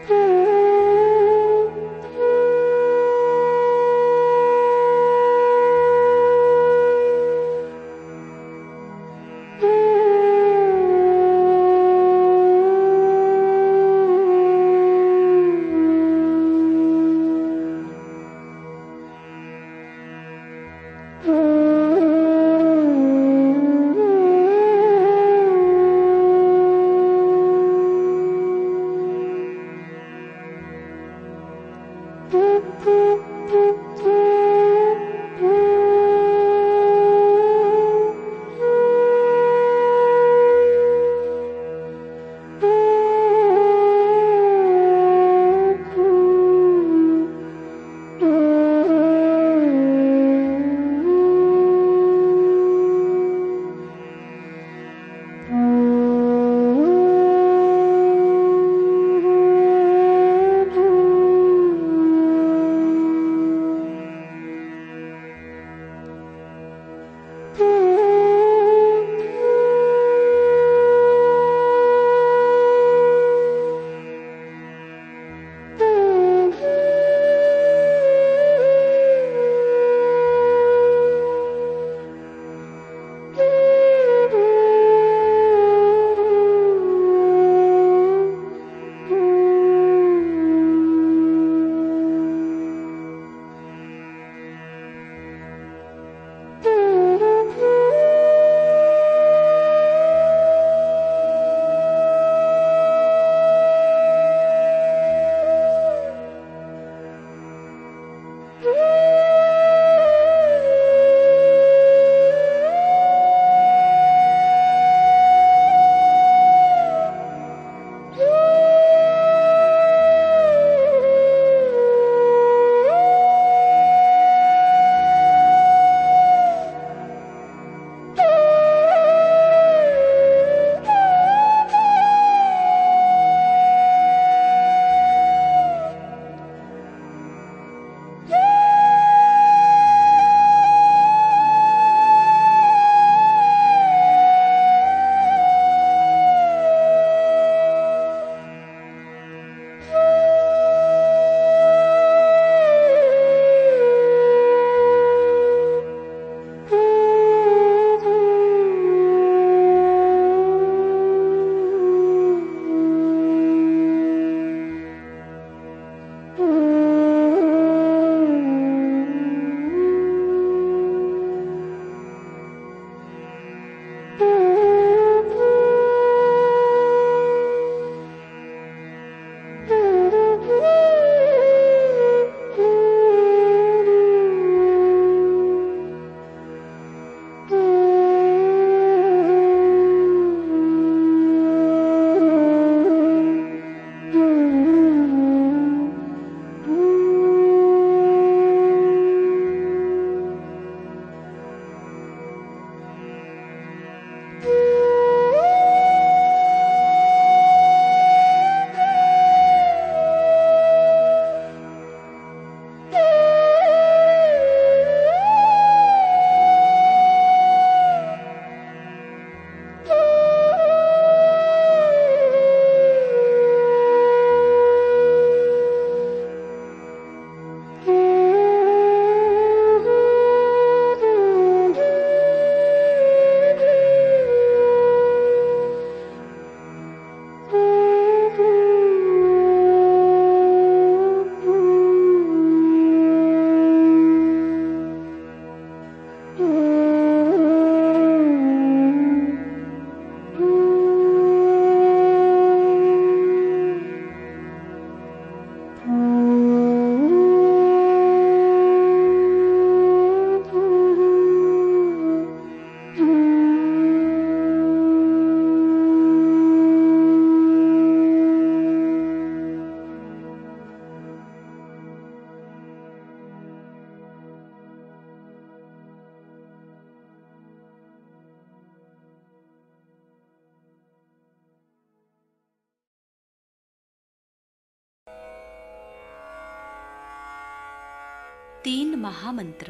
तीन महामंत्र।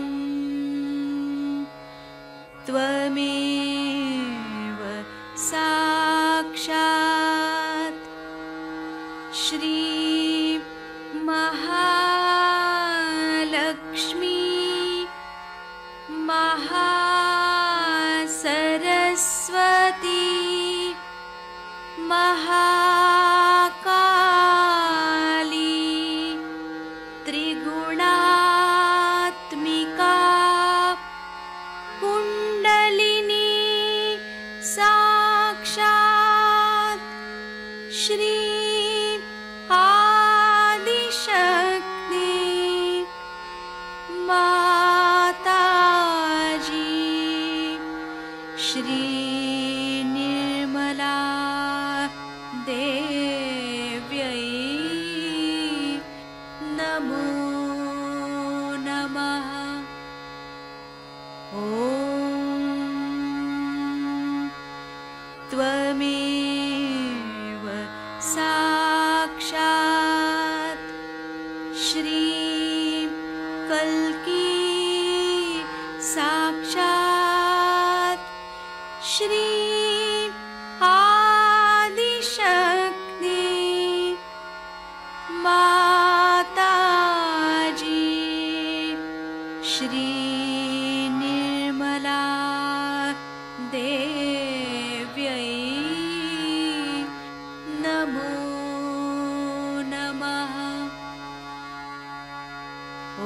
ओम त्वमेव सा साक्षात् श्री महालक्ष्मी महासरस्वती महाकाली त्रिगुणात्मिका कुण्डलिनी साक्षात् श्री आदिशक्ति माताजी श्री निर्मला देव्यै नमो नमः। ॐ त्वमेव साक्षात् श्री कल्की साक्षात् श्री आदिशक्ति माताजी श्री निर्मला देव्यै नमो नमः। ॐ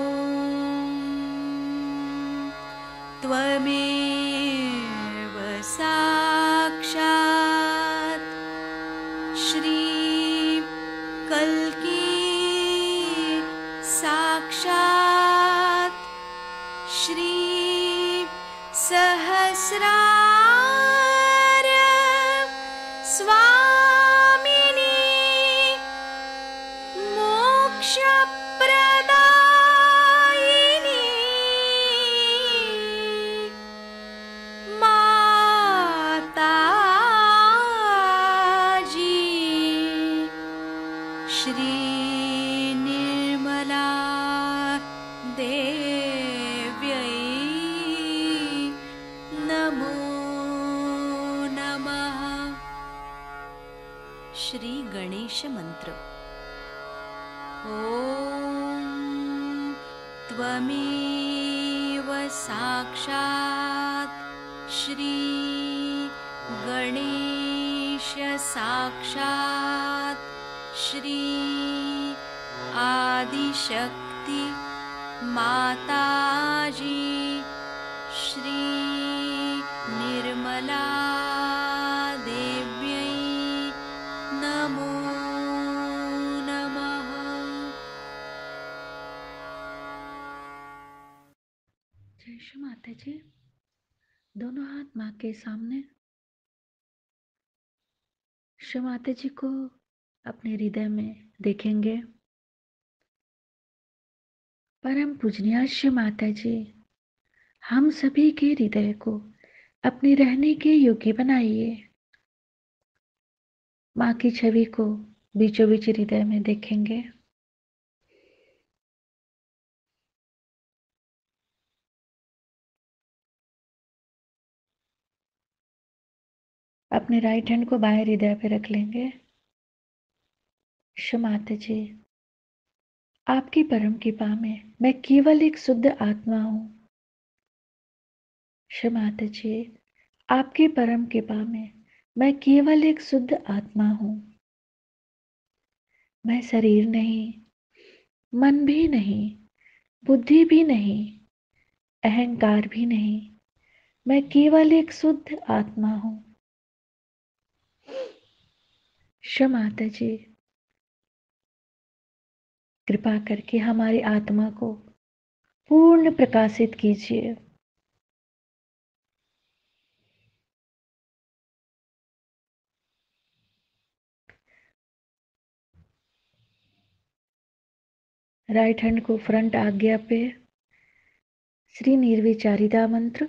त्वमेव साक्षात् श्री कल्की साक्षात् श्री सहस्रार स्वामिनी मोक्षप्रदायिनी माताजी श्री निर्मला देव्यै नमो नमः। श्री गणेश मंत्र। ॐ त्वमेव साक्षात् श्री गणेश साक्षात् श्री आदिशक्ति माताजी श्री निर्मला देव्यै नमो नमः। जय श्री माता जी। दोनों हाथ माँ के सामने। श्री माता जी को अपने हृदय में देखेंगे। परम पूजनीय श्री माता जी, हम सभी के हृदय को अपने रहने के योग्य बनाइए। माँ की छवि को बीचों बीच हृदय में देखेंगे। अपने राइट हैंड को बाएं हृदय पे रख लेंगे। श्री माता जी, आपकी परम कृपा में मैं केवल एक शुद्ध आत्मा हूँ। श्री माता जी, आपकी परम कृपा में मैं केवल एक शुद्ध आत्मा हूँ। मैं शरीर नहीं, मन भी नहीं, बुद्धि भी नहीं, अहंकार भी नहीं। मैं केवल एक शुद्ध आत्मा हूँ। श्री माता जी, कृपा करके हमारी आत्मा को पूर्ण प्रकाशित कीजिए। राइट हैंड को फ्रंट आज्ञा पे श्री निर्विचारिता मंत्र।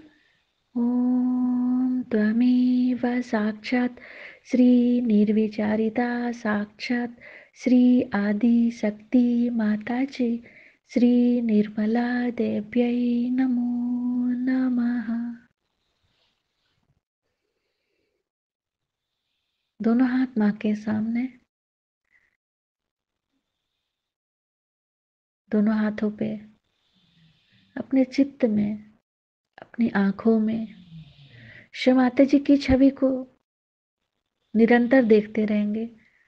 ओम त्वमेव साक्षात् श्री निर्विचारिता साक्षात् श्री आदि शक्ति माताजी श्री निर्मला देव्यै नमो नमः। दोनों हाथ मां के सामने, दोनों हाथों पे अपने चित्त में, अपनी आंखों में शिव माता जी की छवि को निरंतर देखते रहेंगे।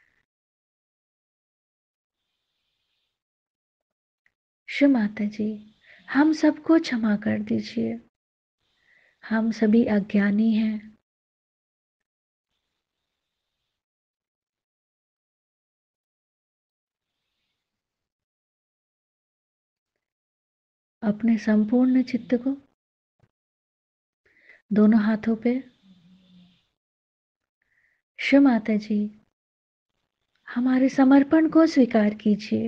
शिव माता जी, हम सबको क्षमा कर दीजिए, हम सभी अज्ञानी हैं। अपने संपूर्ण चित्त को दोनों हाथों पे शिव माता जी, हमारे समर्पण को स्वीकार कीजिए।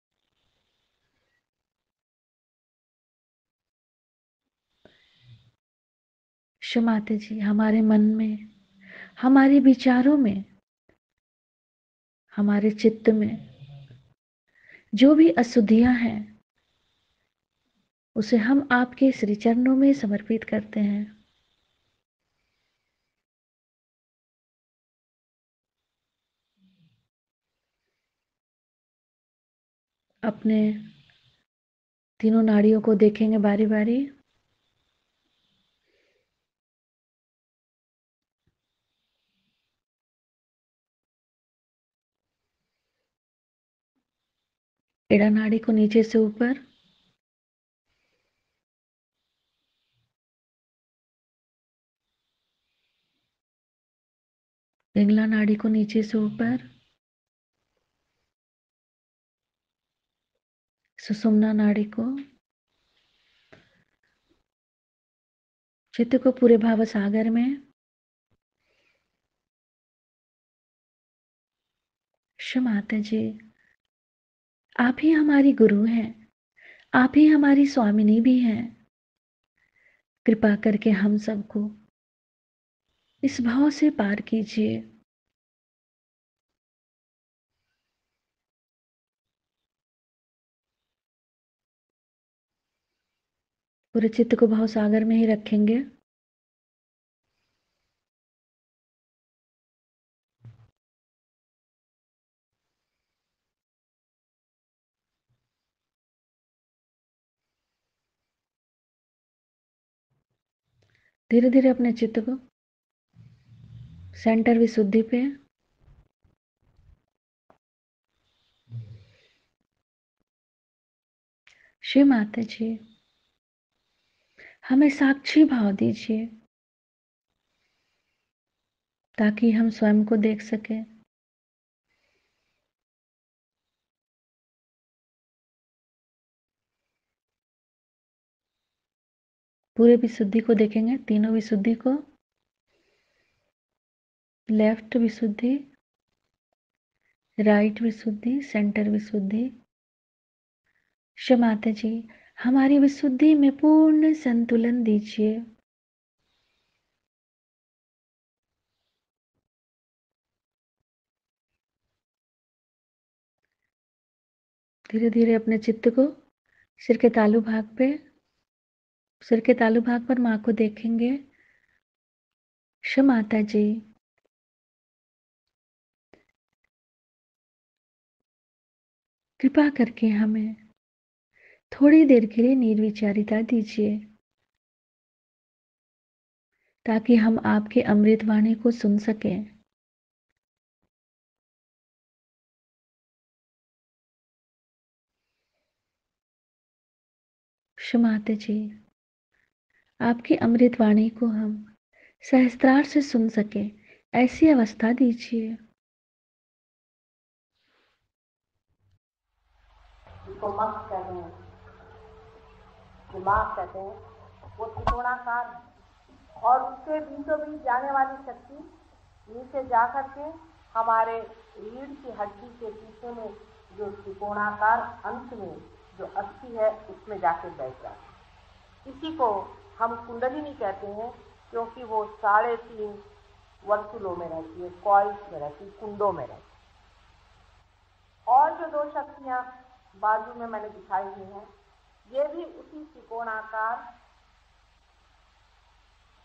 शिव माता जी, हमारे मन में, हमारे विचारों में, हमारे चित्त में जो भी अशुद्धियां हैं, उसे हम आपके श्री चरणों में समर्पित करते हैं। अपने तीनों नाड़ियों को देखेंगे बारी बारी। एड़ा नाड़ी को नीचे से ऊपर, पिंगला नाड़ी को नीचे से ऊपर, सुषुम्ना नाड़ी को, चित्त को पूरे भाव सागर में। शिव माता जी, आप ही हमारी गुरु हैं, आप ही हमारी स्वामिनी भी हैं। कृपा करके हम सबको इस भाव से पार कीजिए। पूरे चित्त को भाव सागर में ही रखेंगे। धीरे धीरे अपने चित्त को सेंटर विशुद्धि पे, शिव माता जी, हमें साक्षी भाव दीजिए ताकि हम स्वयं को देख सकें। पूरे विशुद्धि को देखेंगे, तीनों विशुद्धि को, लेफ्ट विशुद्धि, राइट विशुद्धि, सेंटर विशुद्धि। शिव माता जी, हमारी विशुद्धि में पूर्ण संतुलन दीजिए। धीरे धीरे अपने चित्त को सिर के तालू भाग पे, सिर के तालू भाग पर मां को देखेंगे। शिव माता जी, कृपा करके हमें थोड़ी देर के लिए निर्विचारिता दीजिए ताकि हम आपके अमृत वाणी को सुन सकें। शिव माता जी, आपकी अमृत वाणी को हम सहस्त्रार से सुन सके ऐसी अवस्था दीजिए। जिसको मस्त कहते हैं, दिमाग कहते हैं, वो त्रिकोणाकार है और उसके बीचों बीच जाने वाली शक्ति नीचे जाकर के हमारे रीढ़ की हड्डी के पीछे में जो त्रिकोणाकार अंश में जो अस्थि है उसमें जाके बैठ जाती है। इसी को हम कुंडलिनी कहते हैं क्योंकि वो 3.5 वर्तुलों में रहती है, कॉइल्स में रहती है, कुंडों में रहती है। और जो 2 शक्तियां बाजू में मैंने दिखाई हुई हैं, ये भी उसी त्रिकोणाकार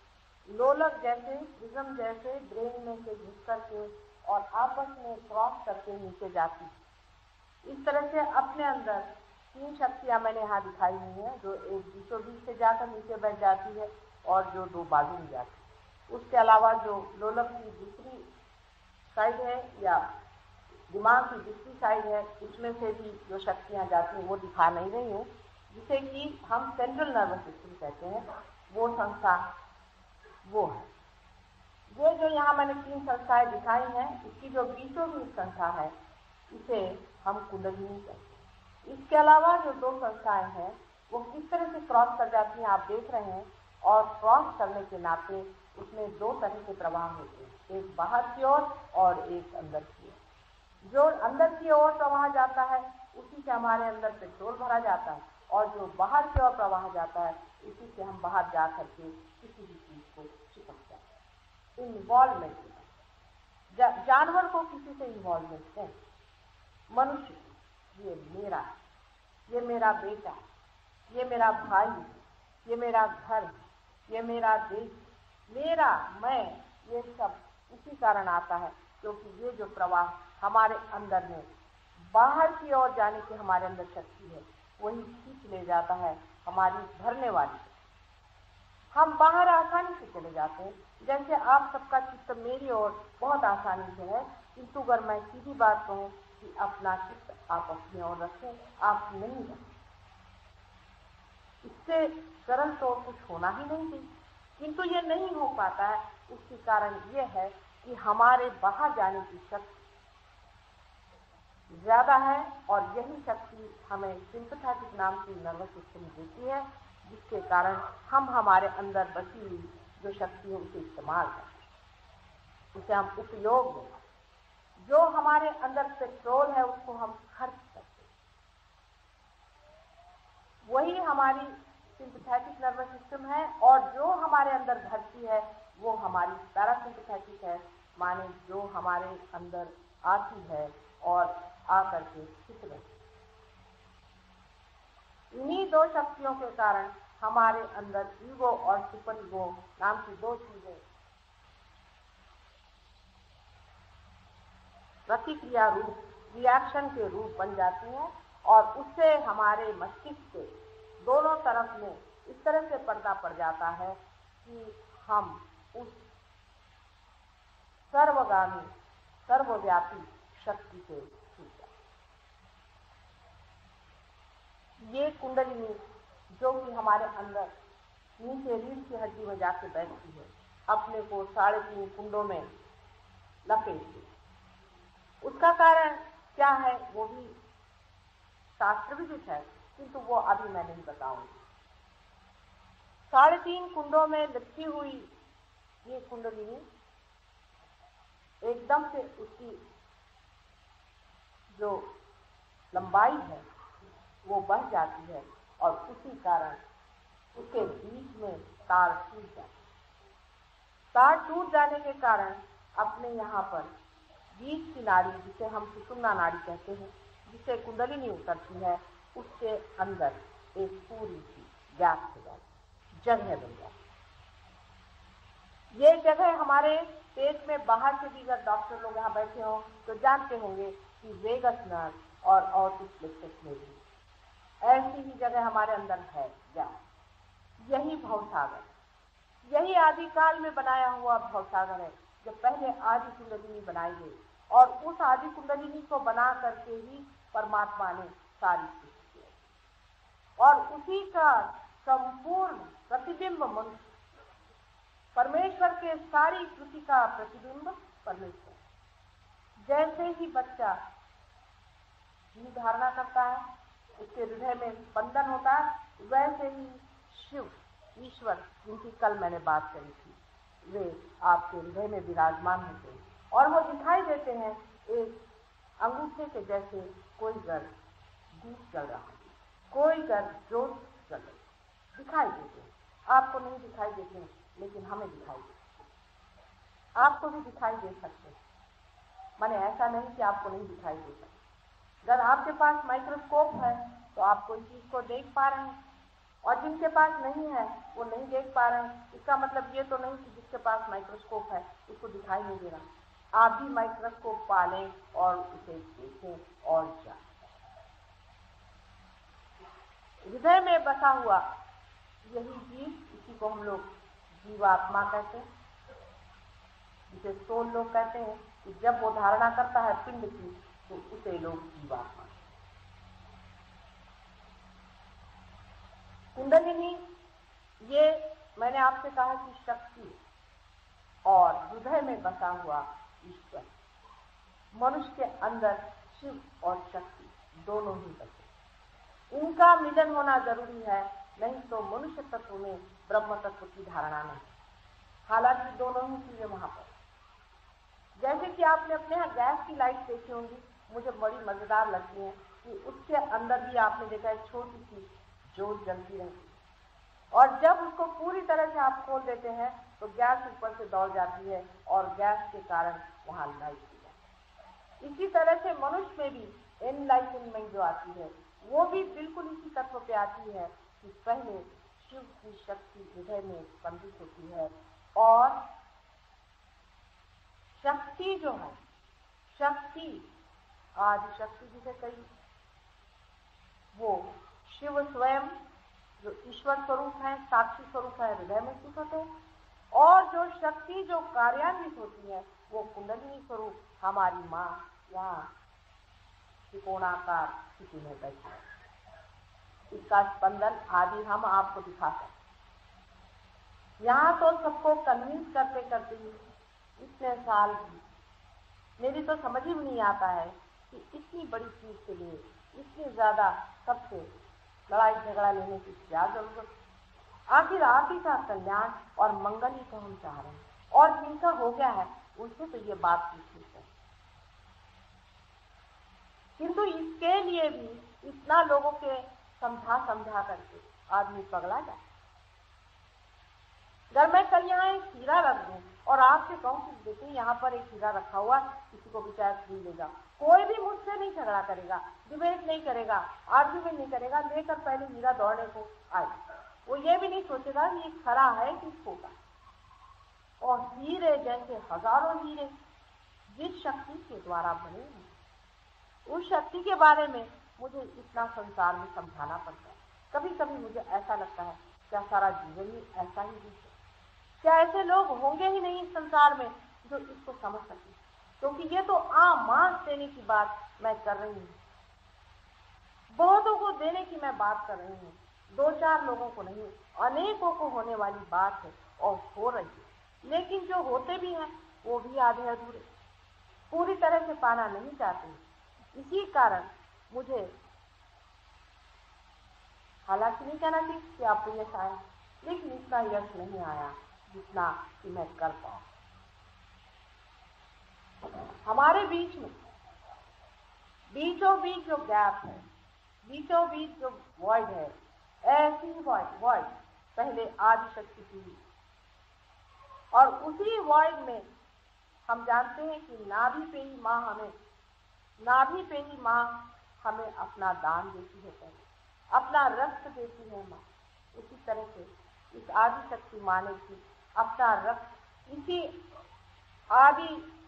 लोलक जैसे, प्रिज्म जैसे ब्रेन में से घुस करके और आपस में क्रॉस करके नीचे जाती। इस तरह से अपने अंदर 3 शक्तियां मैंने यहाँ दिखाई हुई हैं, जो एक बीचों बीच से जाकर नीचे बैठ जाती है और जो 2 बाजू में जाती है। उसके अलावा जो लोलक की दूसरी साइड है या दिमाग की दूसरी साइड है, उसमें से भी जो शक्तियां जाती हैं वो दिखा नहीं रही हूँ, जिसे कि हम सेंट्रल नर्वस सिस्टम कहते हैं। वो संस्था वो है। ये जो यहाँ मैंने 3 संस्थाएं दिखाई हैं, इसकी जो बीचों बीच संस्था है इसे हम कुंडलिनी कहते हैं। इसके अलावा जो 2 संस्थाएं हैं वो किस तरह से क्रॉस कर जाती हैं आप देख रहे हैं, और क्रॉस करने के नाते उसमें 2 तरह के प्रवाह होते हैं, एक बाहर की ओर और एक अंदर की ओर। जो अंदर की ओर प्रवाह जाता है उसी से हमारे अंदर पेट्रोल भरा जाता है, और जो बाहर की ओर प्रवाह जाता है उसी से हम बाहर जा करके किसी भी चीज को चिपक जाते हैं। इन्वॉल्वमेंट, जानवर को किसी से इन्वॉल्वमेंट है, मनुष्य ये मेरा है, ये मेरा बेटा है, ये मेरा भाई है, ये मेरा घर है, ये मेरा देश, मेरा मैं, ये सब इसी कारण आता है क्योंकि ये जो प्रवाह हमारे अंदर में बाहर की ओर जाने की हमारे अंदर शक्ति है, वही खींच ले जाता है हमारी भरने वाली। हम बाहर आसानी से चले जाते हैं, जैसे आप सबका चित्त मेरी ओर बहुत आसानी से है, किंतु अगर मैं सीधी बात कहूँ कि अपना चित्त आप अपनी ओर रखें, आप नहीं रखें, इससे सरल तो कुछ होना ही नहीं चाहिए, किंतु ये नहीं हो पाता है। उसके कारण ये है कि हमारे बाहर जाने की शक्ति ज्यादा है, और यही शक्ति हमें सिंपैथेटिक नाम की नर्वस सिस्टम देती है, जिसके कारण हम हमारे अंदर बची हुई जो शक्ति है उसे इस्तेमाल करते हैं, उसे हम उपयोग में, जो हमारे अंदर पेट्रोल है उसको हम खर्च करते हैं। वही हमारी सिंपैथेटिक नर्वस सिस्टम है, और जो हमारे अंदर भरती है वो हमारी पैरासिम्पैथेटिक है, माने जो हमारे अंदर आती है और आकर के स्थित रहती है। इन्हीं 2 शक्तियों के कारण हमारे अंदर ईगो और सुपर ईगो नाम की 2 चीजें प्रतिक्रिया रूप, रिएक्शन के रूप बन जाती हैं, और उससे हमारे मस्तिष्क के दोनों तरफ में इस तरह से पर्दा पड़ जाता है कि हम उस सर्वगामी सर्वव्यापी शक्ति से छूट जाते। ये कुंडलिनी जो कि हमारे अंदर नीचे रीढ़ की हड्डी में जाके बैठती है, अपने को 3.5 कुंडों में लपेटती है। उसका कारण क्या है वो भी शास्त्र विदित है, किंतु वो अभी मैं नहीं बताऊंगी। 3.5 कुंडों में लिपटी हुई ये कुंडलिनी एकदम से उसकी जो लंबाई है वो बढ़ जाती है, और उसी कारण उसके बीच में तार टूट जाता है। तार टूट जाने के कारण अपने यहाँ पर बीच की नाड़ी, जिसे हम सुषुम्ना नाड़ी कहते हैं, जिसे कुंडलिनी उतरती है, उसके अंदर एक पूरी सी गैप हो जाती है, जगह बन जाती है। ये जगह हमारे पेट में बाहर से भी अगर डॉक्टर लोग यहाँ बैठे हों तो जानते होंगे कि वेगस नर्व और ऑर्टिक प्लेक्सस में भी ऐसी ही जगह हमारे अंदर है गैप। यही भवसागर, यही आदिकाल में बनाया हुआ भवसागर है, जब पहले आदि कुंडलिनी बनाई गई, और उस आदि कुंडलिनी को बना करके ही परमात्मा ने सारी सृष्टि की, और उसी का संपूर्ण प्रतिबिंब मनुष्य, परमेश्वर के सारी कृति का प्रतिबिंब परमेश्वर। जैसे ही बच्चा जीव धारणा करता है, उसके हृदय में स्पंदन होता है, वैसे ही शिव ईश्वर जिनकी कल मैंने बात करी थी, वे आपके हृदय में विराजमान होते हैं, और वो दिखाई देते हैं एक अंगूठे के जैसे। कोई घर दीप जल रहा है, कोई घर जोत जल रही, दिखाई देते हैं। आपको नहीं दिखाई देते हैं, लेकिन हमें दिखाई देते हैं। आपको भी दिखाई दे सकते हैं, माने ऐसा नहीं कि आपको नहीं दिखाई दे सकते। अगर आपके पास माइक्रोस्कोप है तो आप कोई चीज को देख पा रहे हैं, और जिनके पास नहीं है वो नहीं देख पा रहे हैं। इसका मतलब ये तो नहीं कि जिसके पास माइक्रोस्कोप है उसको दिखाई नहीं दे रहा। आप भी माइक्रोस्कोप पालें और उसे देखें और जानें। हृदय में बसा हुआ यही जीव, इसी को हम लोग जीवात्मा कहते हैं, जिसे सोल लोग कहते हैं कि जब वो धारणा करता है पिंड की तो उसे लोग जीवात्मा। कुंडलिनी ये मैंने आपसे कहा कि शक्ति और हृदय में बसा हुआ ईश्वर, मनुष्य के अंदर शिव और शक्ति दोनों ही बसे, इनका मिलन होना जरूरी है, नहीं तो मनुष्य तत्व में ब्रह्म तत्व की धारणा नहीं। हालांकि दोनों ही चीजें वहां पर, जैसे कि आपने अपने यहाँ गैस की लाइट देखी होंगी, मुझे बड़ी मजेदार लगती है कि उसके अंदर भी आपने देखा है छोटी सी जोत जलती रहती है, और जब उसको पूरी तरह से आप खोल देते हैं तो गैस ऊपर से दौड़ जाती है और गैस के कारण वहां लाइट हो जाती है। इसी तरह से मनुष्य में भी एनलाइटनमेंट जो आती है वो भी बिल्कुल इसी तत्व पे आती है कि पहले शिव की शक्ति हृदय में स्पंदित होती है, और शक्ति जो है, शक्ति आदि शक्ति जिसे कही, वो शिव स्वयं जो ईश्वर स्वरूप है, साक्षी स्वरूप है, हृदय में स्थित होते हैं, और जो शक्ति जो कार्यान्वित होती है वो कुंडलिनी स्वरूप हमारी माँ यहाँ त्रिकोणाकार स्थिति में बैठी है। इसका स्पंदन आदि हम आपको दिखा सकते। यहाँ तो सबको कन्विंस करते करते ही इतने साल मेरी तो समझ ही नहीं आता है कि इतनी बड़ी चीज के लिए इतनी ज्यादा सबसे लड़ाई झगड़ा लेने की क्या जरूरत। आखिर आप ही का कल्याण और मंगल ही तो हम चाह रहे हैं, और जिनका हो गया है उनसे तो ये बात पूछनी है। किंतु इसके लिए भी इतना लोगों के समझा करके आदमी पगला जाए। अगर मैं कल यहाँ एक हीरा रख दूं और आपसे कहूं कि देखिए यहाँ पर एक हीरा रखा हुआ, किसी को भी चाहे खरीद लेगा, कोई भी मुझसे नहीं झगड़ा करेगा, डिबेट नहीं करेगा, आर्ग्यूमेंट नहीं करेगा, लेकर पहले हीरा दौड़ने को आए। वो ये भी नहीं सोचेगा कि ये खरा है कि खोटा। और हीरे जैसे हजारों हीरे जिस शक्ति के द्वारा बने हैं, उस शक्ति के बारे में मुझे इतना संसार में समझाना पड़ता है। कभी कभी मुझे ऐसा लगता है क्या सारा जीवन ही ऐसा ही बीते, क्या ऐसे लोग होंगे ही नहीं इस संसार में जो इसको समझ सके। क्योंकि ये तो आम मांस देने की बात मैं कर रही हूँ, बहुतों को देने की मैं बात कर रही हूँ, 2-4 लोगों को नहीं, अनेकों को होने वाली बात है और हो रही है। लेकिन जो होते भी हैं वो भी आधे अधूरे, पूरी तरह से पाना नहीं चाहते। इसी कारण मुझे हालांकि नहीं कहना चाहिए कि आपको यश आया, लेकिन इतना यश नहीं आया जितना कि मैं कर पाऊं। हमारे बीच में बीचों बीच जो गैप है, बीचों बीच जो वॉइड है, ऐसी वॉइड पहले आदि शक्ति की, और उसी वॉइड में हम जानते हैं कि नाभि पे ही माँ हमें अपना दान देती है, पहले अपना रक्त देती है माँ। उसी तरह से इस आदि शक्ति माँ ने की अपना रक्त इसी आदि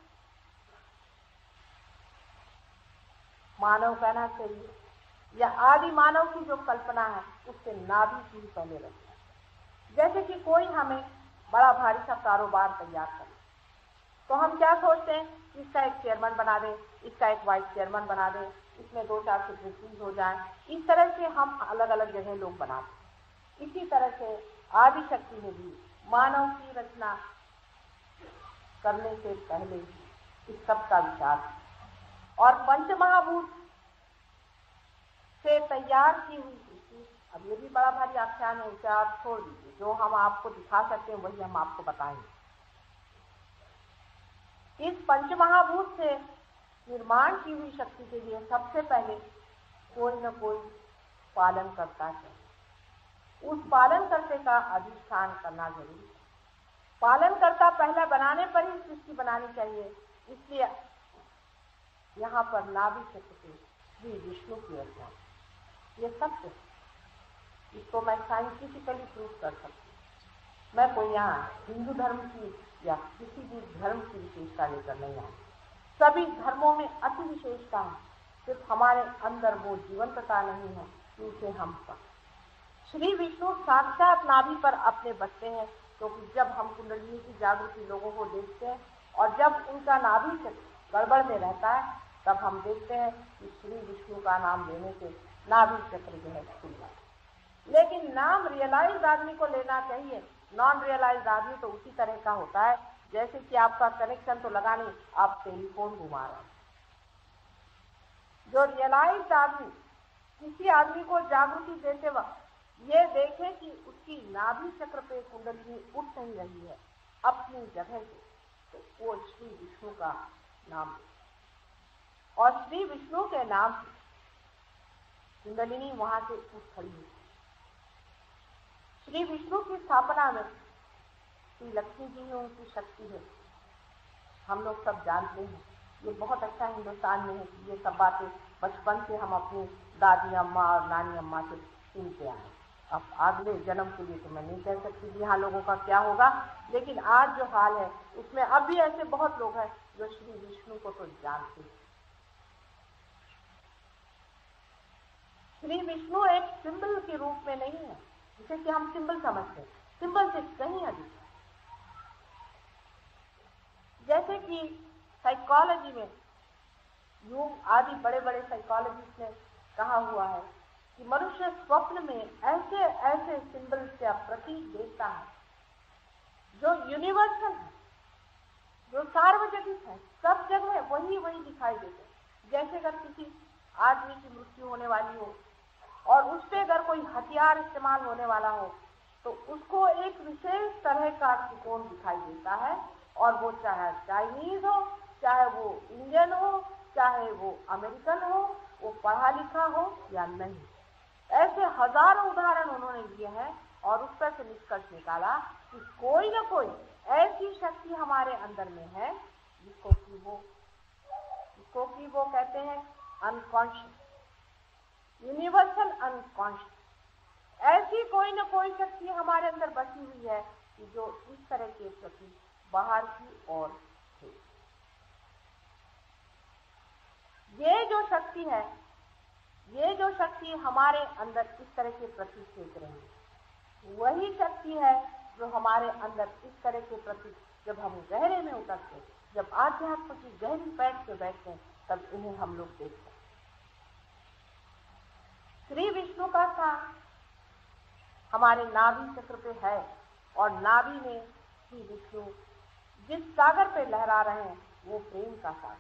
मानव कहना चाहिए, या आदि मानव की जो कल्पना है उससे नाभि की ही पहले रखना। जैसे कि कोई हमें बड़ा भारी सा कारोबार तैयार करे तो हम क्या सोचते हैं, इसका एक चेयरमैन बना दें, इसका एक वाइस चेयरमैन बना दें, इसमें 2-4 सेक्रेटरीज हो जाएं। इस तरह से हम अलग अलग जगह लोग बनाते हैं। इसी तरह से आदि शक्ति ने भी मानव की रचना करने से पहले ही इस सब का विचार और पंचमहाभूत से तैयार की हुई सृष्टि। अब ये भी बड़ा भारी आख्यान है, उसे आप छोड़ दीजिए, जो हम आपको दिखा सकते हैं वही हम आपको बताएंगे। इस पंचमहाभूत से निर्माण की हुई शक्ति के लिए सबसे पहले कोई न कोई पालन करता है। उस पालन करते का अधिष्ठान करना जरूरी है। पालन करता पहला बनाने पर ही सृष्टि बनानी चाहिए। इसलिए यहाँ पर नाभि चक्र से श्री विष्णु की रचना, ये सत्य, इसको मैं साइंटिफिकली प्रूव कर सकती हूँ। मैं कोई यहाँ हिंदू धर्म की या किसी भी धर्म की विशेषता लेकर नहीं आई। सभी धर्मों में अति विशेषता है, सिर्फ हमारे अंदर वो जीवंतता नहीं है कि उसे हम पर। श्री विष्णु साक्षात नाभि पर अपने बसते हैं, क्योंकि जब हम कुंडलिनी की जागृति लोगों को देखते हैं और जब उनका नाभि चक्र गड़बड़ में रहता है, तब हम देखते हैं कि श्री विष्णु का नाम लेने से नाभि चक्र जो है खुल जाता है। लेकिन नाम रियलाइज आदमी को लेना चाहिए। नॉन रियलाइज आदमी तो उसी तरह का होता है जैसे कि आपका कनेक्शन तो लगा नहीं, आप टेलीफोन घुमा रहे हैं। जो रियलाइज आदमी किसी आदमी को जागृति देते वक्त ये देखे कि उसकी नाभि चक्र पे कुंडलिनी उठ नहीं रही है अपनी जगह से, तो वो श्री विष्णु का नाम और श्री विष्णु के नाम से कुंडलिनी वहां से उठ खड़ी है। श्री विष्णु की स्थापना में श्री लक्ष्मी जी ही उनकी शक्ति है, हम लोग सब जानते हैं। ये बहुत अच्छा हिंदुस्तान में है कि ये सब बातें बचपन से हम अपनी दादी अम्मा और नानी अम्मा से सुनते आए। अब अगले जन्म के लिए तो मैं नहीं कह सकती कि यहाँ लोगों का क्या होगा, लेकिन आज जो हाल है उसमें अब भी ऐसे बहुत लोग हैं जो श्री विष्णु को तो जानते हैं। श्री विष्णु एक सिंबल के रूप में नहीं है जिसे कि हम सिंबल समझते हैं, सिंबल से कहीं अधिक है। जैसे कि साइकोलॉजी में यूंग आदि बड़े बड़े साइकोलॉजिस्ट ने कहा हुआ है कि मनुष्य स्वप्न में ऐसे ऐसे सिंबल्स या प्रतीक देखता है जो यूनिवर्सल है, जो सार्वजनिक है, सब जगह वही वही दिखाई देते हैं। जैसे अगर किसी आदमी की मृत्यु होने वाली हो और उस पर अगर कोई हथियार इस्तेमाल होने वाला हो तो उसको एक विशेष तरह का त्रिकोण दिखाई देता है, और वो चाहे चाइनीज हो, चाहे वो इंडियन हो, चाहे वो अमेरिकन हो, वो पढ़ा लिखा हो या नहीं। ऐसे हजारों उदाहरण उन्होंने दिए हैं और उस पर से निष्कर्ष निकाला कि कोई न कोई ऐसी शक्ति हमारे अंदर में है जिसको कि वो कहते हैं अनकॉन्शियस, यूनिवर्सल अनकॉन्शियस। ऐसी कोई न कोई शक्ति हमारे अंदर बसी हुई है कि जो इस तरह के प्रति बाहर की ओर है। ये जो शक्ति है, ये जो शक्ति हमारे अंदर इस तरह के प्रति फेंक रही है, वही शक्ति है जो हमारे अंदर इस तरह के प्रति जब हम गहरे में उतरते, जब आध्यात्म की गहरी पैठ पे बैठते हैं, तब इन्हें हम लोग देखते हैं। श्री विष्णु का स्थान हमारे नाभि चक्र पे है और नाभि में श्री विष्णु जिस सागर पे लहरा रहे हैं वो प्रेम का सागर।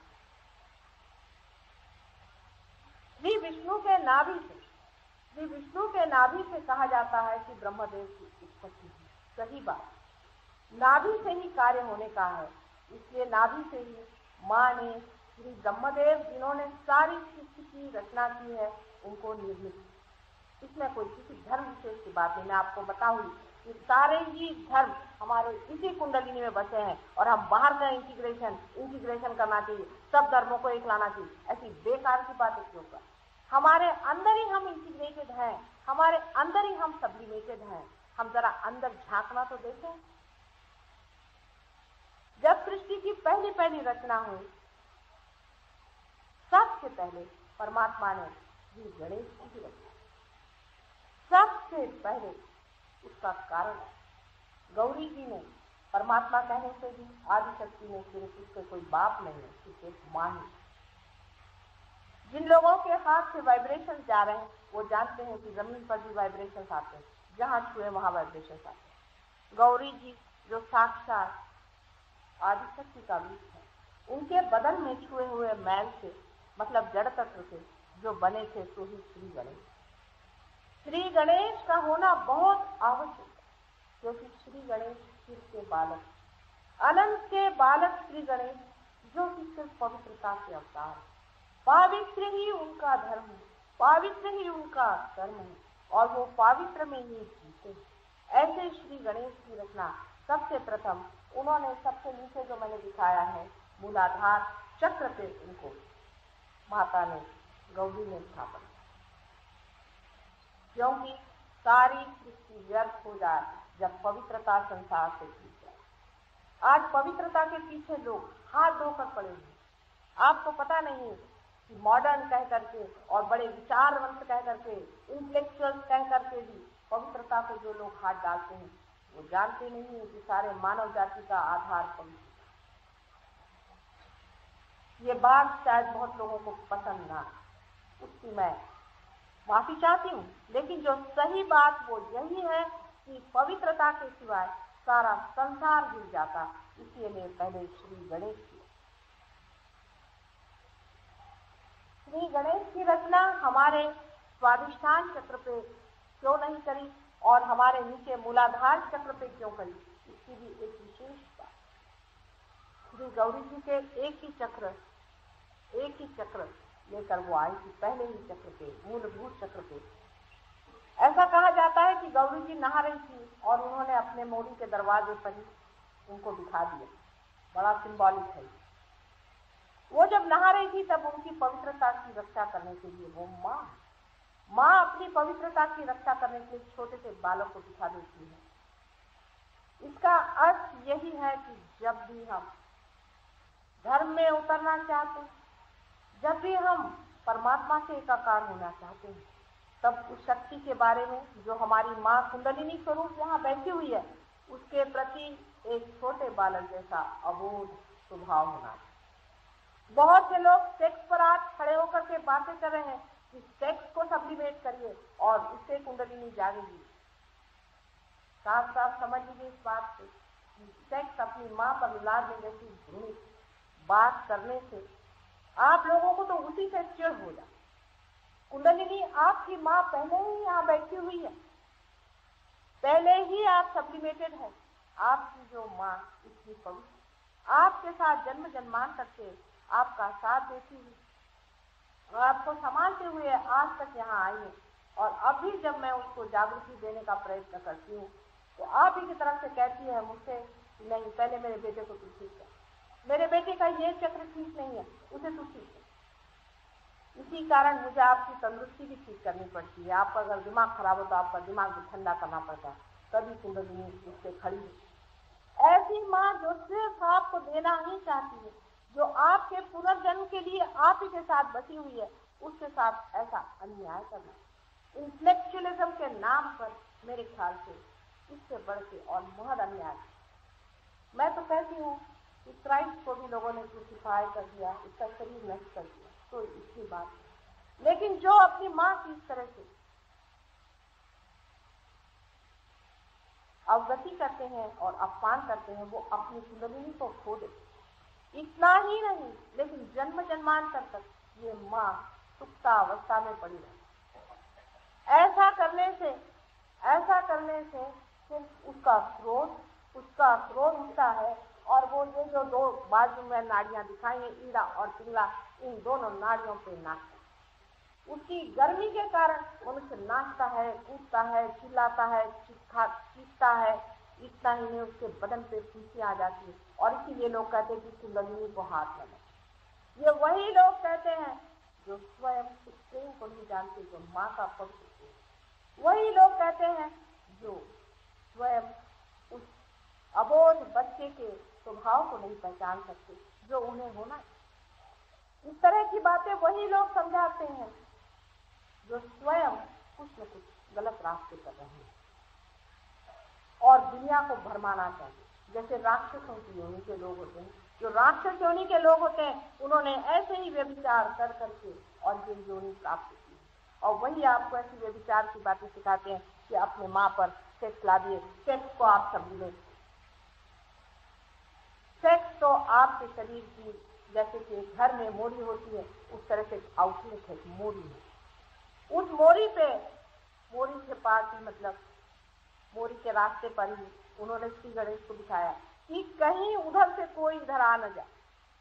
श्री विष्णु के नाभि से कहा जाता है कि ब्रह्मदेव की उत्पत्ति है। सही बात, नाभि से ही कार्य होने का है, इसलिए नाभि से ही माँ ने श्री ब्रह्मदेव जिन्होंने सारी सृष्टि की रचना की है उनको निर्मित। इसमें कोई किसी धर्म विशेष की बात नहीं। मैं आपको बताऊं कि सारे ही धर्म हमारे इसी कुंडलिनी में बसे हैं और हम बाहर का इंटीग्रेशन करना चाहिए, सब धर्मों को एक लाना चाहिए, ऐसी बेकार की बातें क्यों कर। हमारे अंदर ही हम इंटीग्रेटेड हैं, हमारे अंदर ही हम सब्लिमेटेड हैं। हम जरा अंदर झांकना तो देखें। जब सृष्टि की पहली पहली रचना हुई, सबसे पहले परमात्मा ने श्री गणेश की रचना, सबसे पहले उसका कारण गौरी जी ने परमात्मा कहने से भी आदिशक्ति ने सिर्फ उसके कोई बाप नहीं है, उसके मां ही। जिन लोगों के हाथ से वाइब्रेशन जा रहे हैं वो जानते हैं कि जमीन पर भी वाइब्रेशन आते हैं, जहां छुए वहां वाइब्रेशन आते हैं। गौरी जी जो साक्षात आदिशक्ति का रूप है, उनके बदन में छुए हुए मैल से, मतलब जड़ तत्व से जो बने थे तो ही श्री गणेश। श्री गणेश का होना बहुत आवश्यक है, क्योंकि श्री गणेश शिव के बालक, अनंत के बालक श्री गणेश, जो कि सिर्फ पवित्रता के अवतार है। पवित्र ही उनका धर्म है, पवित्र ही उनका कर्म है और वो पवित्र में ही जीते हैं। ऐसे श्री गणेश की रचना सबसे प्रथम उन्होंने सबसे नीचे जो मैंने दिखाया है मूलाधार चक्र पे उनको माता ने, गौरी ने स्थापन, क्योंकि सारी सृष्टि व्यर्थ हो जाए जब पवित्रता संसार से छूट जाए। आज पवित्रता के पीछे लोग हाथ धोकर पड़े हैं। आपको पता नहीं कि मॉडर्न कह करके और बड़े विचारवंत कह करके, इंटेलेक्चुअल कह करके भी पवित्रता को जो लोग हाथ डालते हैं वो जानते नहीं है कि सारे मानव जाति का आधार पवित्र। ये बात शायद बहुत लोगों को पसंद ना, उसकी मैं माफी चाहती हूँ, लेकिन जो सही बात वो यही है कि पवित्रता के सिवाय सारा संसार गिर जाता। इसलिए पहले श्री गणेश की रचना हमारे स्वादिष्ठान चक्र पे क्यों नहीं करी और हमारे नीचे मूलाधार चक्र पे क्यों करी, इसकी भी एक विशेष बात। श्री गौरी जी के एक ही चक्र लेकर वो आई थी, पहले ही चक्र पे, मूलभूत चक्र पे। ऐसा कहा जाता है कि गौरी जी नहा रही थी और उन्होंने अपने मोरी के दरवाजे पर ही उनको दिखा दिया। बड़ा सिंबॉलिक है। वो जब नहा रही थी तब उनकी पवित्रता की रक्षा करने के लिए वो माँ अपनी पवित्रता की रक्षा करने के लिए छोटे से बालक को दिखा देती है। इसका अर्थ यही है कि जब भी हम धर्म में उतरना चाहते हैं, जब भी हम परमात्मा से एकाकार होना चाहते हैं, तब उस शक्ति के बारे में जो हमारी माँ कुंडलिनी स्वरूप यहाँ बैठी हुई है, उसके प्रति एक छोटे बालक जैसा अबोध स्वभाव होना चाहिए। बहुत से लोग सेक्स पर आज खड़े होकर के बातें कर रहे हैं कि सेक्स को सब्लिमेट करिए और उससे कुंडलिनी जागेगी। साफ साफ समझ लीजिए इस बात से कि सेक्स अपनी माँ पर लादने जैसी घृणित बात करने से आप लोगों को तो उसी से चिढ़ हो जाए। कुंडलिनी आपकी माँ पहले ही यहाँ बैठी हुई है, पहले ही आप सब्लिमेटेड है। आपकी जो माँ इतनी पवित्र, आपके साथ जन्म जन्मांतर से आपका साथ देती हुई, आपको संभालते हुए आज तक यहाँ आई है। और अभी जब मैं उसको जागृति देने का प्रयत्न करती हूँ तो आप ही की तरफ से कहती है मुझसे, नहीं पहले मेरे बेटे को तू ठीक कर, मेरे बेटे का ये चक्र ठीक नहीं है, उसे तू ठीक कर। इसी कारण मुझे आपकी तंदुरुस्ती भी ठीक करनी पड़ती है। आपका अगर दिमाग खराब हो तो आपका दिमाग भी ठंडा करना पड़ता है, तभी कुंडलिनी उससे खड़ी है। ऐसी माँ जो सिर्फ आपको देना ही चाहती है, जो आपके पुनर्जन्म के लिए आप ही के साथ बसी हुई है, उसके साथ ऐसा अन्याय करना इंटेलेक्चुअलिज्म के नाम पर मेरे ख्याल से इससे बढ़ के और बहुत अन्याय। मैं तो कहती हूँ कि क्राइस्ट को भी लोगों ने क्रूसिफाई कर दिया, उसका शरीर नष्ट कर दिया, तो इसकी बात। लेकिन जो अपनी माँ की इस तरह से अवगति करते हैं और अपमान करते हैं, वो अपनी कुंडलिनी को खो देते। इतना ही नहीं, लेकिन जन्म जन्मांतर तक ये माँ सुप्ता अवस्था में पड़ी रहती। ऐसा करने से सिर्फ उसका क्रोध उठता है और वो ये जो दो बाजू में नाड़ियां दिखाई हैं, ईड़ा और पिंगला, इन दोनों नाड़ियों पे नाचता। उसकी गर्मी के कारण मनुष्य नाचता है, कूदता है, चिल्लाता है, चीखता है। इतना ही नहीं, उसके बदन पे फुंसियां आ जाती है और इसीलिए लोग कहते हैं कि कुंडलिनी को हाथ लगा। ये वही लोग कहते हैं जो स्वयं उस प्रेम को नहीं जानते, जो माँ का पवित्र। वही लोग कहते हैं जो स्वयं उस अबोध बच्चे के स्वभाव को नहीं पहचान सकते जो उन्हें होना। इस तरह की बातें वही लोग समझाते हैं जो स्वयं कुछ न कुछ गलत रास्ते कर रहे हैं और दुनिया को भरमाना चाहिए। जैसे राक्षसों की योनि के लोग होते हैं, जो राक्षस योनि के लोग होते हैं, उन्होंने ऐसे ही व्यभिचार कर करके और ये योनि प्राप्त की, और वही आपको ऐसी व्यभिचार की बातें सिखाते हैं कि अपने माँ पर सेक्स ला दिए। सेक्स को आप समझिए, सेक्स तो आपके शरीर की जैसे कि घर में मोरी होती है, उस तरह से आउटलेट है, मोरी है। उस मोरी के पास ही, मतलब मोरी के रास्ते पर ही उन्होंने श्री गणेश को दिखाया कि कहीं उधर से कोई इधर आ न जाए।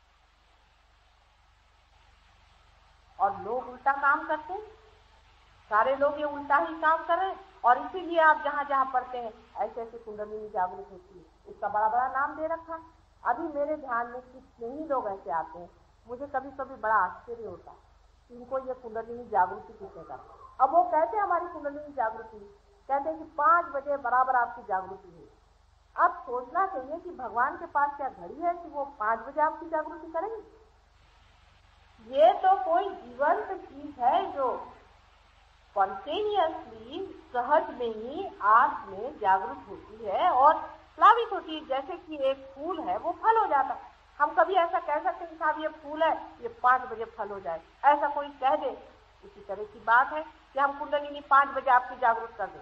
और लोग उल्टा काम करते हैं, सारे लोग ये उल्टा ही काम कर रहे हैं, और इसीलिए आप जहाँ जहाँ पढ़ते हैं ऐसे ऐसे कुंडलिनी जागृत होती है, इसका बड़ा बड़ा नाम दे रखा। अभी मेरे ध्यान में कितने ही लोग ऐसे आते हैं, मुझे कभी कभी बड़ा आश्चर्य होता है इनको ये कुंडलिनी जागृति किसने करा। अब वो कहते हैं हमारी कुंडलिनी जागृति, कहते हैं कि 5 बजे बराबर आपकी जागृति है। अब सोचना चाहिए कि भगवान के पास क्या घड़ी है कि वो 5 बजे आपकी जागृति करेंगे? ये तो कोई जीवंत चीज है जो स्पॉन्टेनियसली, सहज में ही आप में जागृत होती है और प्लावित होती है। जैसे कि एक फूल है, वो फल हो जाता है। हम कभी ऐसा कह सकते हैं साहब ये फूल है, ये 5 बजे फल हो जाए, ऐसा कोई कह दे? इसी तरह की बात है कि हम कुंडलिनी 5 बजे आपकी जागृत कर दें।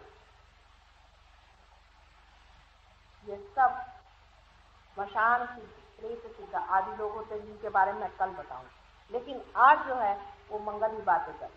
ये सब मशान सिद्ध, प्रेत सिद्ध आदि लोग होते हैं जिनके बारे में मैं कल बताऊं, लेकिन आज जो है वो मंगल की बातें कर।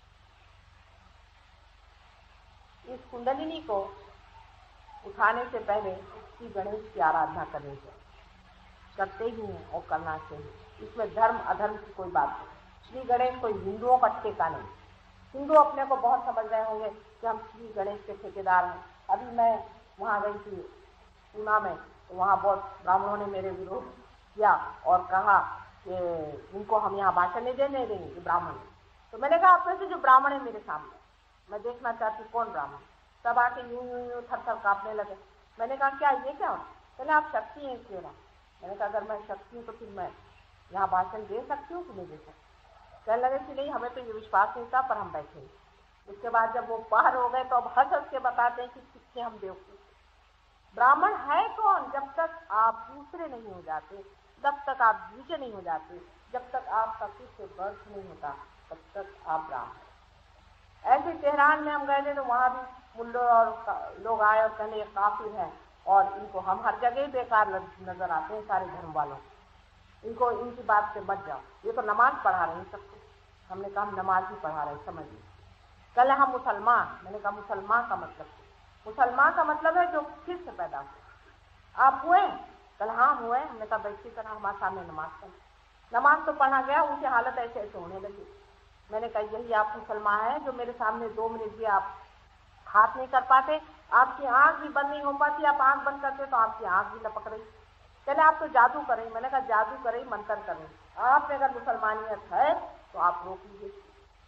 इस कुंडलिनी को उठाने से पहले श्री गणेश की आराधना करनी चाहिए, करते ही हैं और करना चाहिए। इसमें धर्म अधर्म की कोई बात नहीं। श्री गणेश कोई हिंदुओं का ठेका नहीं। हिंदू अपने को बहुत समझ रहे होंगे कि हम श्री गणेश के ठेकेदार हैं। अभी मैं वहाँ गई थी पूना में, तो वहाँ बहुत ब्राह्मणों ने मेरे विरोध किया और कहा कि इनको हम यहाँ भाषण नहीं देने देंगे, ये ब्राह्मण। तो मैंने कहा आप में से जो ब्राह्मण है मेरे सामने, मैं देखना चाहती हूँ कौन ब्राह्मण। सब आके यूं यूं यूं थर थर कांपने लगे। मैंने कहा क्या ये क्या हो? कहने आप शक्ति हैं इसलिए ना। मैंने कहा अगर मैं शक्ति हूँ तो फिर मैं यहाँ भाषण दे सकती हूँ कि नहीं दे सकती? कहने लगे कि नहीं, हमें तो ये विश्वास नहीं था, पर हम बैठे। उसके बाद जब वो बाहर हो गए तो अब हंस हंस के बताते हैं कि कितने हम बेवकूफ। ब्राह्मण है कौन? जब तक आप दूसरे नहीं हो जाते, जब तक आप दूसरे नहीं हो जाते, जब तक आपका कुछ से बर्थ नहीं होता, तब तक आप ब्राह्मण। ऐसे तेहरान में हम गए थे तो वहाँ भी मुल्लों और लोग आए और कहने ये काफिर है और इनको हम हर जगह बेकार नजर आते हैं सारे धर्म वालों, इनको इनकी बात से बच जाओ, ये तो नमाज पढ़ा रहे हैं सबको। हमने कहा हम नमाज ही पढ़ा रहे हैं, समझिए। कल हम मुसलमान। मैंने कहा मुसलमान का मतलब, मुसलमान का मतलब है जो फिर से पैदा हुए। आप हुए? कल हाँ हुए। हमने कहा बैठी तरह हमारे सामने नमाज पढ़। नमाज तो पढ़ा गया, उनकी हालत ऐसे ऐसे होने लगी। मैंने कहा यही आप मुसलमान हैं जो मेरे सामने 2 मिनट भी आप हाथ नहीं कर पाते, आपकी आंख भी बंद नहीं हो पाती, आप आंख बंद करते तो आपकी आंख भी लपक रही। चले आप तो जादू करें। मैंने कहा जादू करें, मंत्र करें, आप में अगर मुसलमानियत है तो आप रोक लीजिए।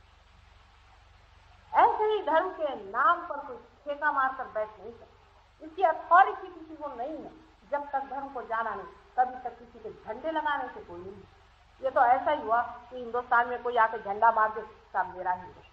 ऐसे ही धर्म के नाम पर कोई ठेका मारकर बैठ नहीं सकते। इसकी अथॉरिटी किसी को नहीं है। जब तक धर्म को जाना नहीं, तभी तक किसी के झंडे लगाने से कोई नहीं। ये तो ऐसा ही हुआ कि हिंदुस्तान में कोई आके झंडा मार दे, सब मेरा हिंदुस्तान।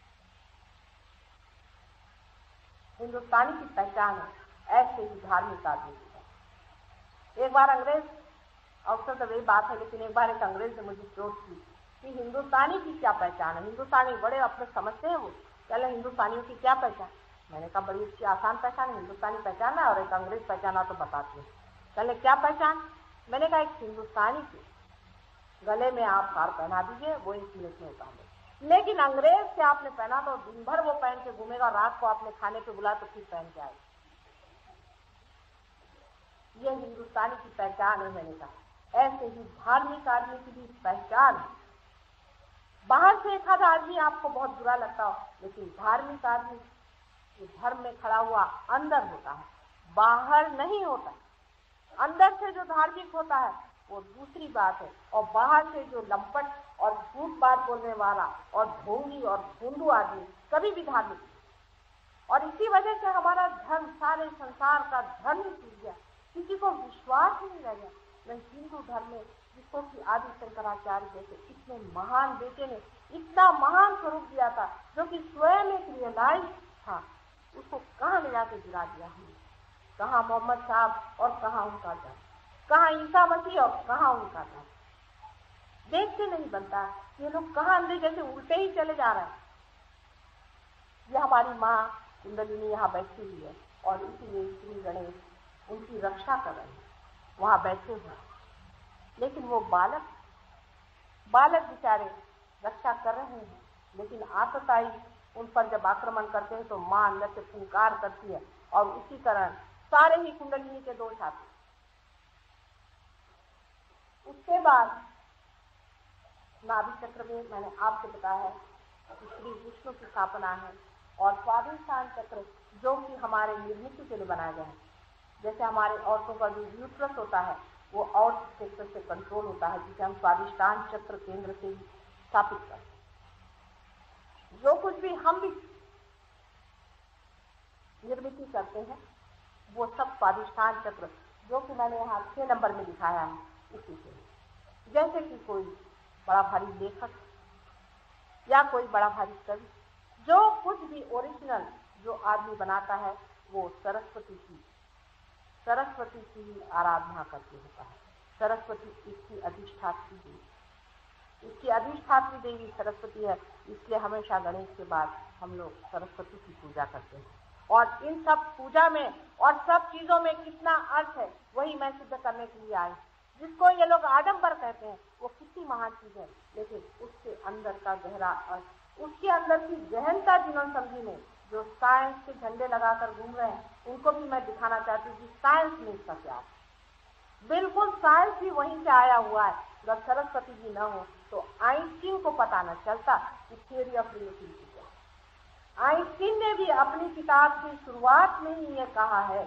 हिंदुस्तानी की पहचान है, ऐसे ही धार्मिक आदमी। एक बार अंग्रेज, अवसर तो वही बात है, लेकिन एक बार एक अंग्रेज ने मुझे चोट की कि हिंदुस्तानी की क्या पहचान है। हिंदुस्तानी बड़े अपने समझते हैं वो, चले हिंदुस्तानियों की क्या पहचान? मैंने कहा बड़ी अच्छी आसान पहचान, हिंदुस्तानी पहचान है और एक अंग्रेज पहचाना तो बताती हूँ। चले क्या पहचान? मैंने कहा एक हिंदुस्तानी की गले में आप हार पहना दीजिए, वो 1 मिनट में उतार दे। लेकिन अंग्रेज से आपने पहना तो दिन भर वो पहन के घूमेगा, रात को आपने खाने पे बुला तो फिर पहन के आएगा। ये हिंदुस्तानी की पहचान है। मैंने कहा ऐसे ही धार्मिक आदमी की भी पहचान है। बाहर से एक आधा आदमी आपको बहुत बुरा लगता हो, लेकिन धार्मिक आदमी जो धर्म में खड़ा हुआ अंदर होता है, बाहर नहीं होता। अंदर से जो धार्मिक होता है वो दूसरी बात है, और बाहर से जो लंपट और झूठ बात बोलने वाला और ढोंगी और भोंदू आदमी कभी भी धार्मिक नहीं। और इसी वजह से हमारा धर्म, सारे संसार का धर्म टूट गया, किसी को विश्वास नहीं रह गया। मैं हिंदू धर्म में जिसको कि आदि शंकराचार्य जैसे इतने महान बेटे ने इतना महान स्वरूप दिया था, जो कि स्वयं एक रियलाइज था, उसको कहाँ ले जाके गिरा दिया हमने। कहाँ मोहम्मद साहब और कहाँ उनका धर्म, कहाँ ईसा मसीह और कहाँ उनका धर्म। देख के नहीं बनता ये लोग कहाँ अंधे जैसे उल्टे ही चले जा रहे हैं। ये हमारी माँ कुंडलिनी यहाँ बैठी हुई है और इसीलिए श्री गणेश उनकी रक्षा कर रहे हैं, वहाँ बैठे हुए। लेकिन वो बालक बेचारे रक्षा कर रहे हैं, लेकिन आतताई उन पर जब आक्रमण करते हैं तो माँ अंदर से फुंकार करती है और उसी कारण सारे ही कुंडलिनी के दोष आते। उसके बाद नाभि चक्र में मैंने आपको बताया है कि श्री विष्णु की स्थापना है, और स्वादिष्ठान चक्र जो कि हमारे निर्मित के लिए बनाया गया है। जैसे हमारे औरतों का जो यूट्रस होता है वो और चक्र से कंट्रोल होता है, जिसे हम स्वादिष्ठान चक्र केंद्र से स्थापित करते हैं। जो कुछ भी हम भी निर्मित करते हैं, वो सब स्वादिष्ठान चक्र जो कि मैंने यहाँ 6 नंबर में दिखाया है उसी से। जैसे कि कोई बड़ा भारी लेखक या कोई बड़ा भारी कवि, जो कुछ भी ओरिजिनल जो आदमी बनाता है वो सरस्वती की ही आराधना करके होता है। सरस्वती इसकी अधिष्ठात्री देवी, इसकी अधिष्ठात्री देवी सरस्वती है, इसलिए हमेशा गणेश के बाद हम लोग सरस्वती की पूजा करते हैं। और इन सब पूजा में और सब चीजों में कितना अर्थ है वही मैं सिद्ध करने के लिए आई। जिसको ये लोग आडंबर कहते हैं वो कितनी महान चीज है, लेकिन उसके अंदर का गहरा अर्थ, उसके अंदर की गहनता जिन्होंने समझी नहीं, जो साइंस के झंडे लगाकर घूम रहे हैं, उनको भी मैं दिखाना चाहती हूँ कि साइंस में इसका क्या है। बिल्कुल साइंस भी वहीं से आया हुआ है। अगर सरस्वती जी न हो तो आइंस्टीन को पता न चलता कि थियरी ऑफ रिलेटिविटी क्या है। आइंस्टीन ने भी अपनी किताब की शुरुआत में ही ये कहा है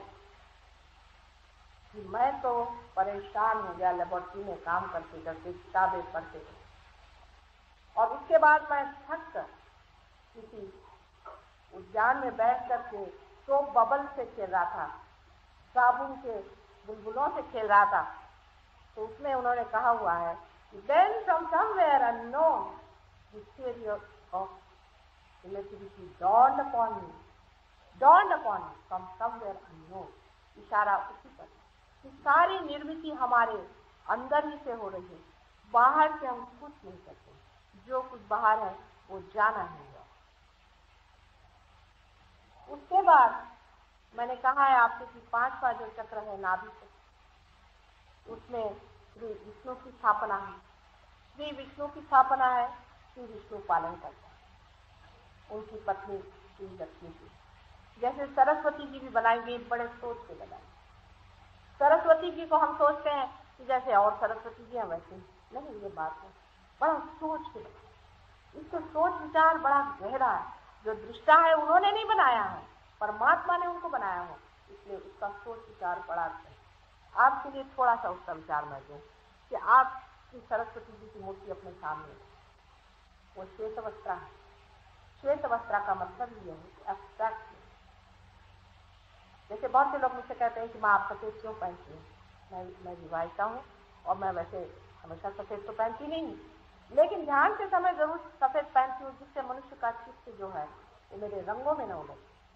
कि मैं तो परेशान हो गया लेबोरेटरी में काम करते करते, किताबें पढ़ते, और उसके बाद मैं थक कर किसी उद्यान में बैठ करके सोप बबल से खेल रहा था, साबुन के बुलबुलों से खेल रहा था, तो उसमें उन्होंने कहा हुआ है कि then from somewhere unknown the theory of relativity dawned upon me from somewhere unknown। इशारा उसी पर कि सारी निर्मिति हमारे अंदर ही से हो रही है, बाहर से हम कुछ नहीं करते, जो कुछ बाहर है वो जाना ही है। उसके बाद मैंने कहा है आपको कि 5वां जो चक्र है नाभि चक्र, उसमें श्री विष्णु की स्थापना है। श्री विष्णु की स्थापना है, श्री विष्णु पालन करता है, उनकी पत्नी श्री लक्ष्मी की। जैसे सरस्वती जी भी बनाई गई, बड़े सोच के बनाई। सरस्वती जी को हम सोचते हैं कि जैसे और सरस्वती जी हैं वैसे नहीं, ये बात है बड़ा सोच के बनाई। इसका सोच विचार बड़ा गहरा है। जो दृष्टा है उन्होंने नहीं बनाया है, परमात्मा ने उनको बनाया हो, इसलिए उसका सोच विचार बड़ा है। आपके लिए थोड़ा सा उसका विचार मैं दूं कि आप सरस्वती जी की मूर्ति अपने सामने, वो श्वेत वस्त्रा है। श्वेत वस्त्रा का मतलब ये है कि एब्स्ट्रैक्ट। जैसे बहुत से लोग मुझसे कहते हैं कि माँ आप सफेद क्यों पहनती हैं? मैं विवाहिता हूँ और मैं वैसे हमेशा सफेद तो पहनती नहीं, लेकिन ध्यान के समय जरूर सफेद पहनती हूँ, जिससे मनुष्य का चित्त जो है वो मेरे रंगों में न उलझे।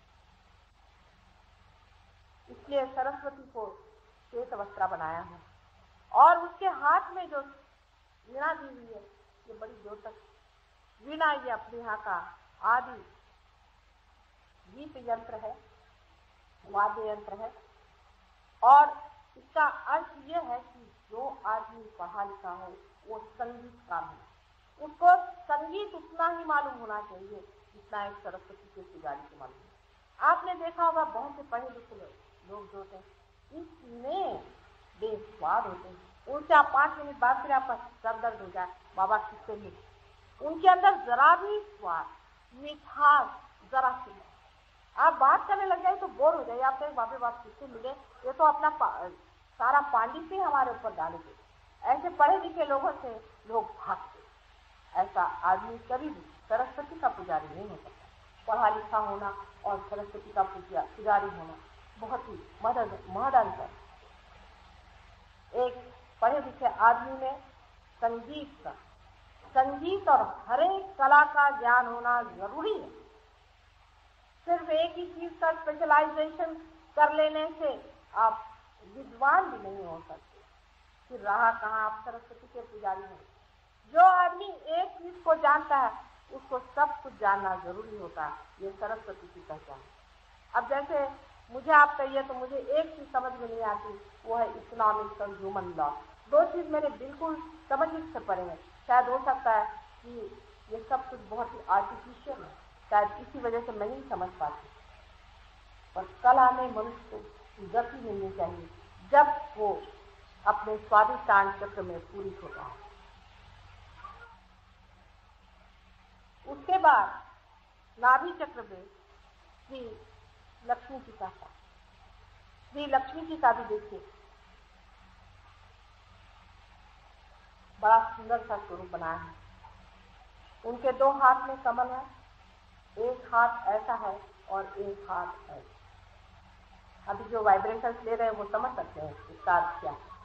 इसलिए सरस्वती को श्वेत वस्त्रा बनाया है। और उसके हाथ में जो वीणा दी हुई है, ये बड़ी द्योतक वीणा, ये अपने यहाँ का आदि गीत यंत्र है, वाद्य यंत्र है। और इसका अर्थ ये है कि जो आदमी पढ़ा लिखा हो वो संगीतकार है, उसको संगीत उतना ही मालूम होना चाहिए जितना एक सरस्वती के पुजारी को मालूम है। आपने देखा होगा बहुत से पढ़े लिखे लोग जो होते हैं इतने बेस्वाद होते हैं, उनसे आप 5 मिनट बाद फिर आपका सर दर्द हो जाए, बाबा किससे मिले। उनके अंदर जरा भी स्वाद, मिठास जरा सी, आप बात करने लग जाए तो बोर हो जाए, आप कहें बाबे बाप किससे मिले, ये तो अपना सारा पांडित्य हमारे ऊपर डालेंगे। ऐसे पढ़े लिखे लोगों से लोग भागते। ऐसा आदमी कभी भी सरस्वती का पुजारी नहीं हो सकता। पढ़ा लिखा होना और सरस्वती का पुजारी होना बहुत ही महद अंतर। एक पढ़े लिखे आदमी में संगीत और हर एक कला का ज्ञान होना जरूरी है। सिर्फ एक ही चीज का स्पेशलाइजेशन कर लेने से आप विद्वान भी नहीं हो सकते। फिर रहा कहाँ आप सरस्वती के पुजारी हैं। जो आदमी एक चीज को जानता है उसको सब कुछ जानना जरूरी होता है, ये सरस्वती की पहचान। अब जैसे मुझे आप कहिए तो मुझे एक चीज समझ में नहीं आती, वो है इकोनॉमिक्स और ह्यूमन लॉ। 2 चीज मेरे बिल्कुल समझ से परे हैं। शायद हो सकता है कि ये सब कुछ बहुत ही आर्टिफिशियल है, शायद इसी वजह से मैं नहीं समझ पाती। पर कला में मनुष्य को गति मिलनी चाहिए जब वो अपने स्वादिष्टान चक्र में पूरी होता है। उसके बाद नाभि चक्र में श्री लक्ष्मी जी का, श्री लक्ष्मी जी का भी देखिए बड़ा सुंदर सा स्वरूप बनाया है। उनके 2 हाथ में कमल है, एक हाथ ऐसा है और एक हाथ ऐसा। अभी जो वाइब्रेशंस ले रहे हैं वो समझ सकते हैं इसका अर्थ क्या है।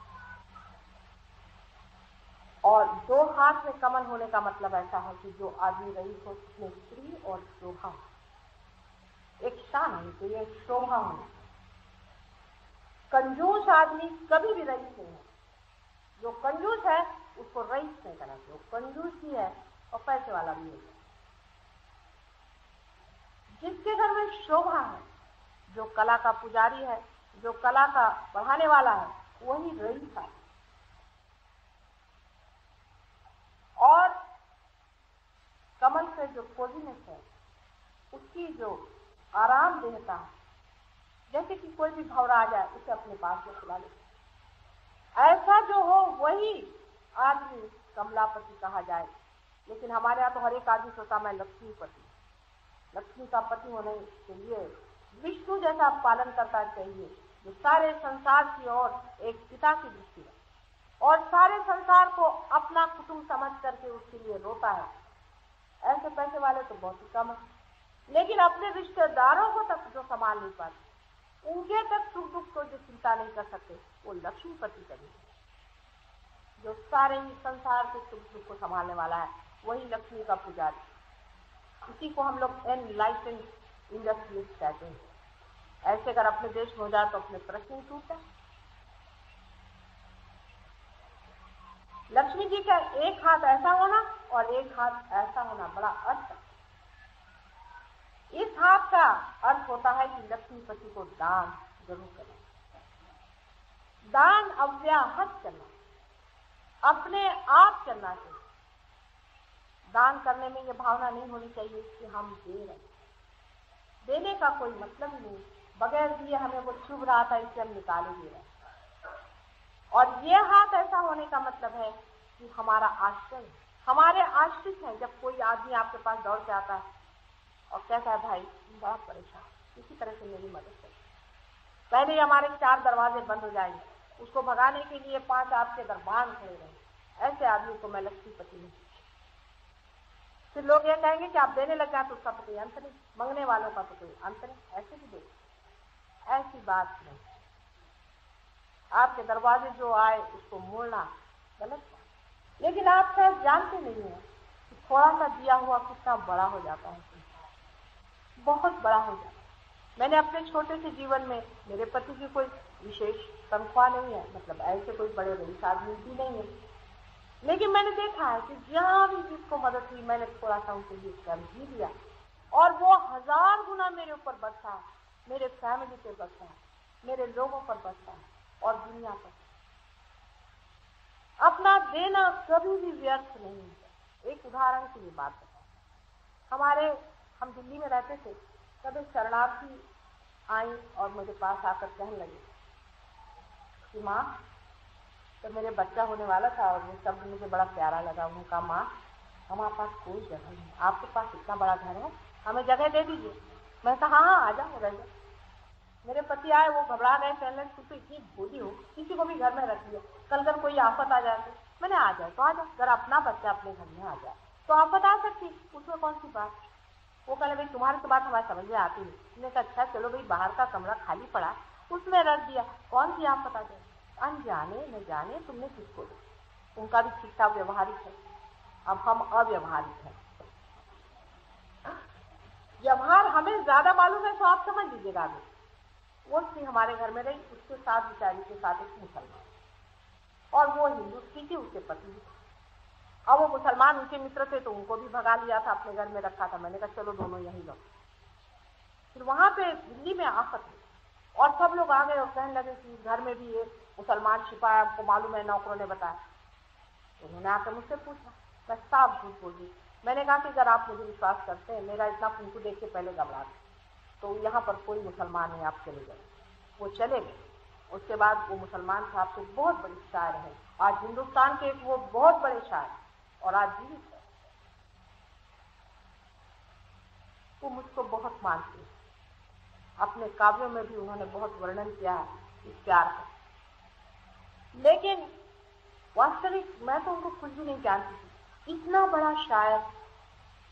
और दो हाथ में कमल होने का मतलब ऐसा है कि जो आदमी रईस हो उसमें स्त्री और शोभा, एक शान होनी चाहिए, एक शोभा होनी चाहिए। कंजूस आदमी कभी भी रईस नहीं है। जो कंजूस है उसको रईस नहीं करना चाहिए, कंजूस ही है और पैसे वाला भी है। जिसके घर में शोभा है, जो कला का पुजारी है, जो कला का बढ़ाने वाला है, वही रईस है। और कमल से जो कोजीनेस है, उसकी जो आराम देता है, जैसे कि कोई भी भंवरा आ जाए उसे अपने पास में खिला ले, ऐसा जो हो वही आदमी कमलापति कहा जाए। लेकिन हमारे यहाँ तो हर एक आदमी सोचता मैं लक्ष्मीपति, लक्ष्मी का पति होने के लिए विष्णु जैसा पालन करता चाहिए, जो सारे संसार की ओर एक पिता की दृष्टि है और सारे संसार को अपना कुटुंब समझ करके उसके लिए रोता है। ऐसे पैसे वाले तो बहुत ही कम है, लेकिन अपने रिश्तेदारों को तक जो संभाल नहीं पाते, उनके तक सुख दुख को जो चिंता नहीं कर सकते, वो लक्ष्मीपति करेंगे। जो सारे ही संसार के सुख दुख को संभालने वाला है वही लक्ष्मी का पुजारी। इसी को हम लोग एनलाइटेंड इंडस्ट्रियलिस्ट कहते हैं। ऐसे अगर अपने देश में हो जाए तो अपने प्रश्न ही टूट जाए। लक्ष्मी जी का एक हाथ ऐसा होना और एक हाथ ऐसा होना बड़ा अर्थ है। इस हाथ का अर्थ होता है कि लक्ष्मीपति को दान जरूर करना, दान अव्याहत करना, अपने आप करना चाहिए। दान करने में ये भावना नहीं होनी चाहिए कि हम दे रहे हैं, देने का कोई मतलब नहीं, बगैर दिए हमें वो चुभ रहा था इससे हम निकाले दे रहे हैं। और ये हाथ ऐसा होने का मतलब है कि हमारा आश्रय, हमारे आश्रित है। जब कोई आदमी आपके पास दौड़ के आता है और कहता है भाई बड़ा परेशान, किसी तरह से मेरी मदद करें, पहले ही हमारे 4 दरवाजे बंद हो जाएंगे, उसको भगाने के लिए 5 आपके दरबान खड़े रहेंगे, ऐसे आदमी को मैं लक्ष्मीपति नहीं। फिर लोग ये कहेंगे कि आप देने लग जाए तो उसका तो कोई अंत नहीं, मंगने वालों का तो कोई अंत नहीं। ऐसे भी दे, ऐसी बात नहीं। आपके दरवाजे जो आए उसको मोड़ना गलत है। लेकिन आप शायद जानते नहीं हैं कि थोड़ा सा दिया हुआ कितना बड़ा हो जाता है, बहुत बड़ा हो जाता है। मैंने अपने छोटे से जीवन में, मेरे पति की कोई विशेष तनख्वाह नहीं है, मतलब ऐसे कोई बड़े रईस आदमी भी नहीं है, लेकिन मैंने देखा है कि जहां भी जिसको मदद हुई मैंने थोड़ा सा उनके लिए कर ही दिया और वो 1000 गुना मेरे ऊपर बरसा है, मेरे फैमिली पे बरसा है, मेरे लोगों पर बरसा है और दुनिया पर। अपना देना कभी भी व्यर्थ नहीं है। एक उदाहरण की ये बात बताऊं, हम दिल्ली में रहते थे, तब एक शरणार्थी आई और मेरे पास आकर कहने लगी कि माँ, तो मेरे बच्चा होने वाला था और वो शब्द मुझे बड़ा प्यारा लगा। उनका माँ, हमारे पास कोई जगह नहीं, आपके पास इतना बड़ा घर है, हमें जगह दे दीजिए। मैं कहा हाँ आ जाओ रह जाओ। मेरे पति आए, वो घबरा गए, कहने तुम तो इतनी भोली हो, किसी को भी घर में रख लिया, कल अगर कोई आफत आ जाए तो। मैंने आ जाए तो आ जाओ, अगर अपना बच्चा अपने घर में आ जाए तो आफत आ सकती, उसमें कौन सी बात। वो कहने भाई तुम्हारी तो बात हमारे समझ में आती नहीं। मैंने कहा अच्छा चलो भाई, बाहर का कमरा खाली पड़ा उसमें रख दिया, कौन सी आफत आ जाए। अनजाने न जाने तुमने किसको दिया। उनका भी ठीक ठाक व्यवहारिक है, अब हम अव्यवहारिक हैं। व्यवहार हमें ज्यादा मालूम है तो आप समझ लीजिएगा। वो स्त्री हमारे घर में रही, उसके साथ बेचारी के साथ एक मुसलमान, और वो हिंदू स्त्री थी, उसके पति भी। अब वो मुसलमान उनके मित्र थे तो उनको भी भगा लिया था, अपने घर में रखा था। मैंने कहा चलो दोनों यहीं लो। फिर वहां पे दिल्ली में आफत हुई और सब लोग आ गए और कहने लगे कि घर में भी एक मुसलमान छिपा है, आपको मालूम है, नौकरों ने बताया। उन्होंने आकर मुझसे पूछा, मैं साफ झूठ बोल दी। मैंने कहा कि अगर आप मुझे विश्वास करते हैं, मेरा इतना पुंकू देख के पहले घबरा तो यहाँ पर कोई मुसलमान नहीं, आप चले गए। वो चले गए। उसके बाद वो मुसलमान साहब तो बहुत बड़े शायर है, आज हिंदुस्तान के एक वो बहुत बड़े शायर और आज जीवित है। वो मुझको बहुत मानते हैं, अपने काव्यों में भी उन्होंने बहुत वर्णन किया है इस प्यार का। लेकिन वास्तविक मैं तो उनको कुछ भी नहीं जानती थी। इतना बड़ा शायर,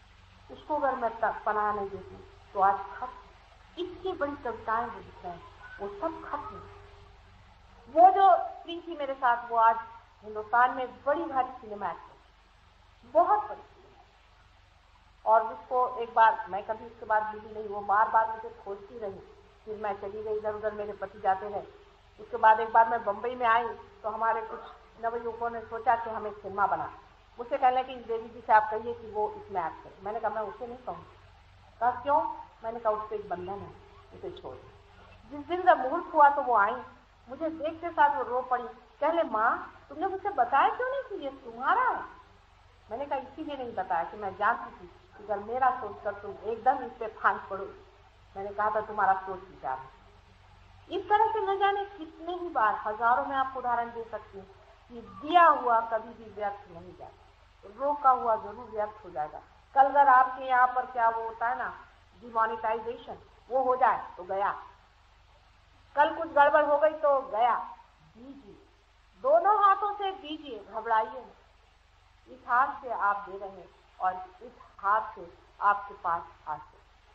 उसको अगर मैं पनाह नहीं देती तो आज खत इतनी बड़ी कविताएं वो लिखते हैं, वो सब खत्म। वो जो स्त्री थी मेरे साथ, वो आज हिंदुस्तान में बड़ी भारी सिनेमा एक्ट्रेस, बहुत बड़ी सिनेमा। और उसको एक बार, मैं कभी उसके बाद मिली नहीं, वो बार बार मुझे खोजती रही। फिर मैं चली गई इधर उधर, मेरे पति जाते रहे। उसके बाद एक बार मैं बम्बई में आई तो हमारे कुछ नवयुवकों ने सोचा कि हम एक सिनेमा बना। मुझसे कहने लगे कि देवी जी से आप कहिए कि वो इसमें एक्ट करे। मैंने कहा मैं उसे नहीं कहूँ। कहा क्यों? मैंने कहा उससे एक बंधन है, उसे छोड़। जिस दिन का मुहूर्त हुआ तो वो आई, मुझे देखते साथ वो रो पड़ी। कहले माँ तुमने मुझसे बताया क्यों नहीं कि ये तुम्हारा है? मैंने कहा इसीलिए नहीं बताया कि मैं जानती थी कि अगर मेरा सोचकर तुम एकदम इस पे फांस पड़ो। मैंने कहा था तुम्हारा सोच विचार। इस तरह से न जाने कितने ही बार, हजारों में आपको उदाहरण दे सकती हूँ कि दिया हुआ कभी भी व्यर्थ नहीं जाता, रोका हुआ जरूर व्यर्थ हो जाएगा। कल अगर आपके यहाँ पर क्या वो होता है ना, डिमोनेटाइजेशन, वो हो जाए तो गया। कल कुछ गड़बड़ हो गई तो गया। दीजिए, दोनों हाथों से दीजिए, घबराइए। इस हाथ से आप दे रहे हैं और इस हाथ से आपके पास आते।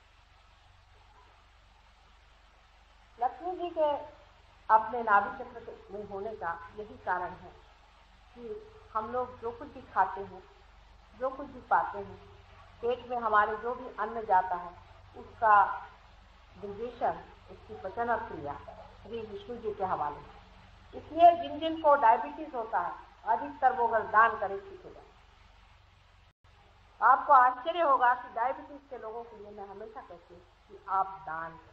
लक्ष्मी जी के अपने नाभि चक्र में होने का यही कारण है कि हम लोग जो कुछ भी खाते हैं, जो कुछ भी पाते हैं, पेट में हमारे जो भी अन्न जाता है उसका डिजेशन, उसकी पचन क्रिया श्री विष्णु जी के हवाले है। इसलिए जिन जिन को डायबिटीज होता है, अधिकतर वो अगर दान करे ठीक हो जाए। आपको आश्चर्य होगा कि डायबिटीज के लोगों के लिए मैं हमेशा कहती हूँ कि आप दान करें।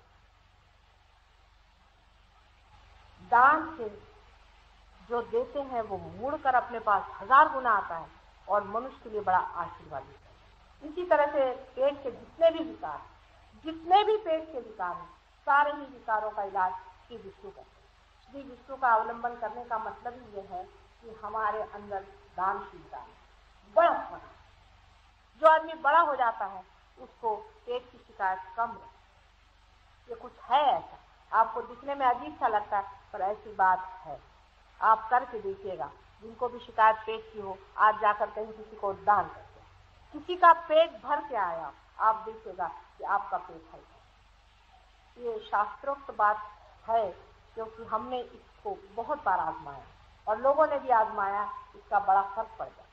दान से जो देते हैं वो मुड़कर अपने पास 1000 गुना आता है और मनुष्य के लिए बड़ा आशीर्वाद देता है। इसी तरह से पेट के जितने भी विकार, जितने भी पेट के विकार हैं, सारे ही विकारों का इलाज श्री विष्णु करते हैं। श्री विष्णु का अवलंबन करने का मतलब ही ये है कि हमारे अंदर दानशीलता है, बड़ा होना। जो आदमी बड़ा हो जाता है उसको पेट की शिकायत कम है। ये कुछ है ऐसा, आपको दिखने में अजीब सा लगता है पर ऐसी बात है। आप करके देखिएगा। जिनको भी शिकायत पेट की हो, आज जाकर कहीं किसी को दान करते, किसी का पेट भर के आया, आप देखिएगा कि आपका पेट है। ये शास्त्रोक्त बात है क्योंकि हमने इसको बहुत बार आजमाया और लोगों ने भी आजमाया, इसका बड़ा फर्क पड़ जाता।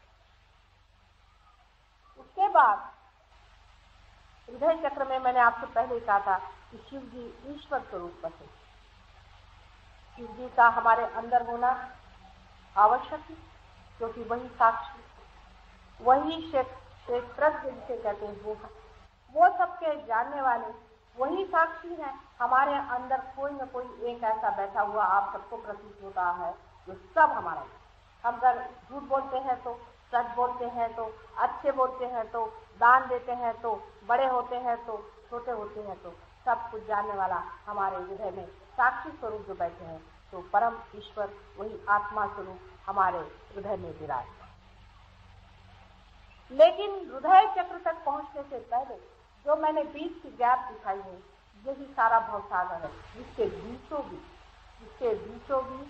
उसके बाद हृदय चक्र में मैंने आपसे पहले कहा था कि शिव जी ईश्वर स्वरूप पर है। शिव जी का हमारे अंदर होना आवश्यक है क्योंकि वही साक्षी, वही क्षेत्रज्ञ जिसे कहते हैं, वो सबके जानने वाले, वही साक्षी है। हमारे अंदर कोई न कोई एक ऐसा बैठा हुआ आप सबको प्रतीत होता है जो सब हमारा है। हम अगर झूठ बोलते हैं तो, सच बोलते हैं तो, अच्छे बोलते हैं तो, दान देते हैं तो, बड़े होते हैं तो, छोटे होते हैं तो, सब कुछ जानने वाला हमारे हृदय में साक्षी स्वरूप जो बैठे हैं, तो परम ईश्वर वही आत्मा स्वरूप हमारे हृदय में विराज। लेकिन हृदय चक्र तक पहुंचने से पहले जो मैंने बीच की गैप दिखाई है, यही सारा भवसागर है, जिसके बीचों बीच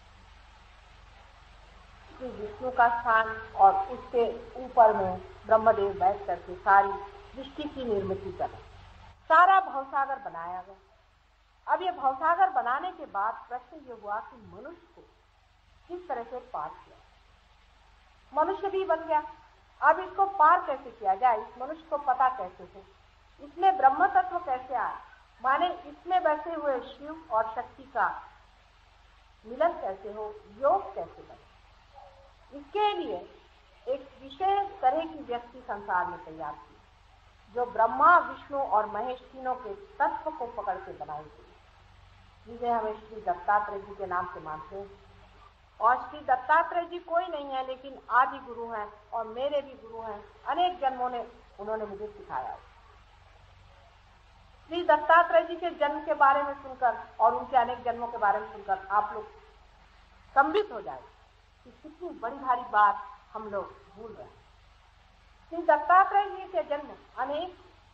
श्री विष्णु का स्थान और उसके ऊपर में ब्रह्मदेव बैठ करके सारी सृष्टि की निर्मित कर सारा भवसागर बनाया गया। अब ये भवसागर बनाने के बाद प्रश्न ये हुआ कि मनुष्य को किस तरह से पार किया। मनुष्य भी बन गया, अब इसको पार कैसे किया जाए, इस मनुष्य को पता कैसे हो, इसमें ब्रह्म तत्व कैसे आए, माने इसमें बैठे हुए शिव और शक्ति का मिलन कैसे हो, योग कैसे बने। इसके लिए एक विशेष तरह की व्यक्ति संसार में तैयार की जो ब्रह्मा विष्णु और महेश तीनों के तत्व को पकड़ के बनाई गई, जिसे हमें श्री दत्तात्रेय जी के नाम से मानते हैं। और श्री दत्तात्रेय जी कोई नहीं है लेकिन आदि गुरु हैं और मेरे भी गुरु हैं। अनेक जन्मों ने उन्होंने मुझे सिखाया। श्री दत्तात्रेय जी के जन्म के बारे में सुनकर और उनके अनेक जन्मों के बारे में सुनकर आप लोग संबित हो जाए कि कितनी बड़ी भारी बात हम लोग भूल रहे हैं। श्री दत्तात्रेय जी के जन्म अनेक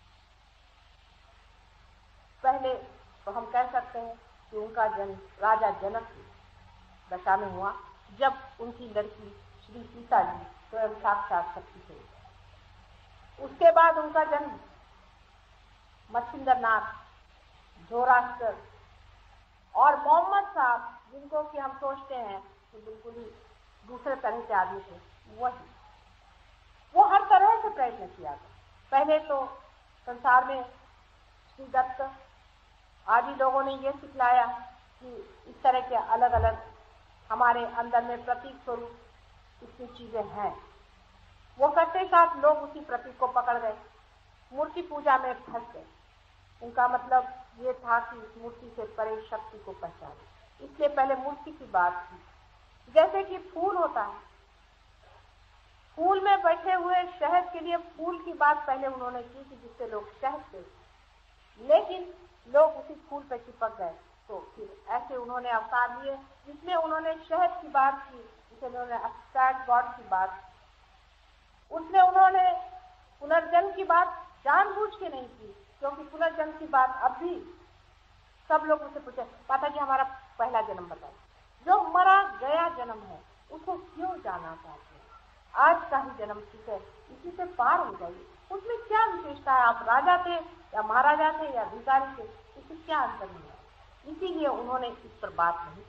पहले तो हम कह सकते हैं कि उनका जन्म राजा जनक की दशा में हुआ, जब उनकी लड़की श्री सीता जी स्वयं साक्षात शक्ति थे। उसके बाद उनका जन्म मच्छिंद्रनाथ, झोराष्ट्र और मोहम्मद साहब जिनको कि हम सोचते हैं कि बिल्कुल ही दूसरे तरह के आदमी थे, वही वो हर तरह से प्रयत्न किया था। पहले तो संसार में श्री दत्त आदि लोगों ने ये सिखलाया कि इस तरह के अलग अलग हमारे अंदर में प्रतीक स्वरूप इतनी चीजें हैं। वो करते साथ लोग उसी प्रतीक को पकड़ गए, मूर्ति पूजा में फंस गए। उनका मतलब ये था कि इस मूर्ति से परे शक्ति को पहचाने, इसलिए पहले मूर्ति की बात की। जैसे कि फूल होता है, फूल में बैठे हुए शहद के लिए फूल की बात पहले उन्होंने की कि जिससे लोग शहद से, लेकिन लोग उसी फूल पर चिपक गए। तो फिर ऐसे उन्होंने अवतार लिए जिसमें उन्होंने शहद की बात की, जिसमें उन्होंने अब्स्ट्रैक्ट गॉड की बात, उसमें उन्होंने पुनर्जन्म की बात जानबूझ के नहीं की, क्योंकि पुनर्जन्म की बात अब भी सब लोग उसे पूछे, माता जी हमारा पहला जन्म बताओ। जो मरा गया जन्म है उसको क्यों जानना चाहते हैं? आज का ही जन्म ठीक है, इसी से पार हो जाइए। उसमें क्या विशेषता है? आप राजा थे या महाराजा थे या भिखारी थे, इससे क्या अंतर नहीं है। इसीलिए उन्होंने इस पर बात नहीं।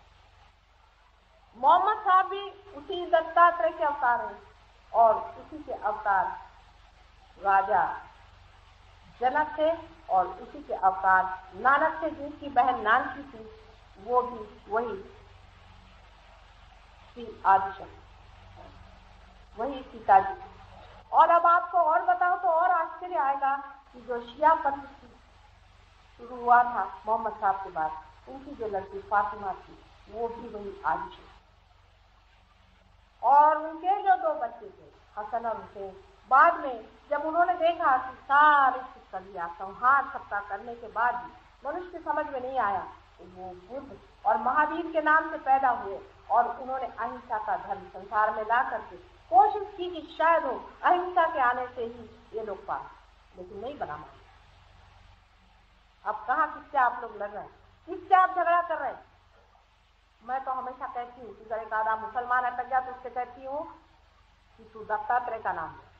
मोहम्मद साहब भी उसी दत्तात्रेय के अवतार हैं और उसी के अवतार राजा जनक थे और उसी के अवतार नानक थे, जिनकी बहन नानकी थी, वो भी वही श्री आदिशक्ति, वही सीता जी। और अब आपको और बताओ तो और आश्चर्य आएगा कि जो शिया पंथ शुरू हुआ था मोहम्मद साहब के बाद, उनकी जो लड़की फातिमा थी वो भी वही आदिशक्ति। और उनके जो दो बच्चे थे हसन और हुसैन, बाद में जब उन्होंने देखा कि सारे कर लिया, संहार सबका करने के बाद भी मनुष्य की समझ में नहीं आया, तो वो बुद्ध और महावीर के नाम से पैदा हुए और उन्होंने अहिंसा का धर्म संसार में ला करके कोशिश की कि शायद हो अहिंसा के आने से ही ये लोग पाए, लेकिन नहीं बना। अब कहाँ किससे आप लोग लड़ रहे हैं, किससे आप झगड़ा कर रहे हैं? मैं तो हमेशा कहती हूँ कि अगर एक आधा मुसलमान अटक गया तो उससे कहती हूँ कि तू दत्तात्रेय का नाम ले,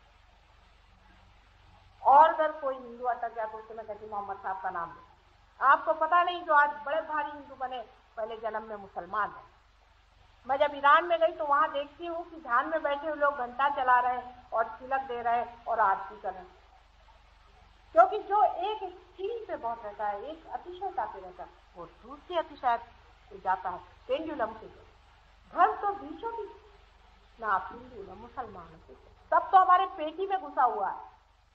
और अगर कोई हिंदू अटक गया तो उससे मैं कहती हूँ मोहम्मद साहब का नाम ले। आपको पता नहीं जो आज बड़े भारी हिंदू बने पहले जन्म में मुसलमान है। मैं जब ईरान में गई तो वहां देखती हूँ कि ध्यान में बैठे हुए लोग घंटा चला रहे हैं और तिलक दे रहे हैं और आरती कर रहे हैं, क्योंकि जो एक स्टील पे बहुत रहता है, एक अतिशयता पे रहता है, वो दूसरी अतिशय जाता है पेंडुलम से। धर्म तो बीचों बीच, ना आप हिंदू ना मुसलमान, सब तो हमारे पेटी में घुसा हुआ है।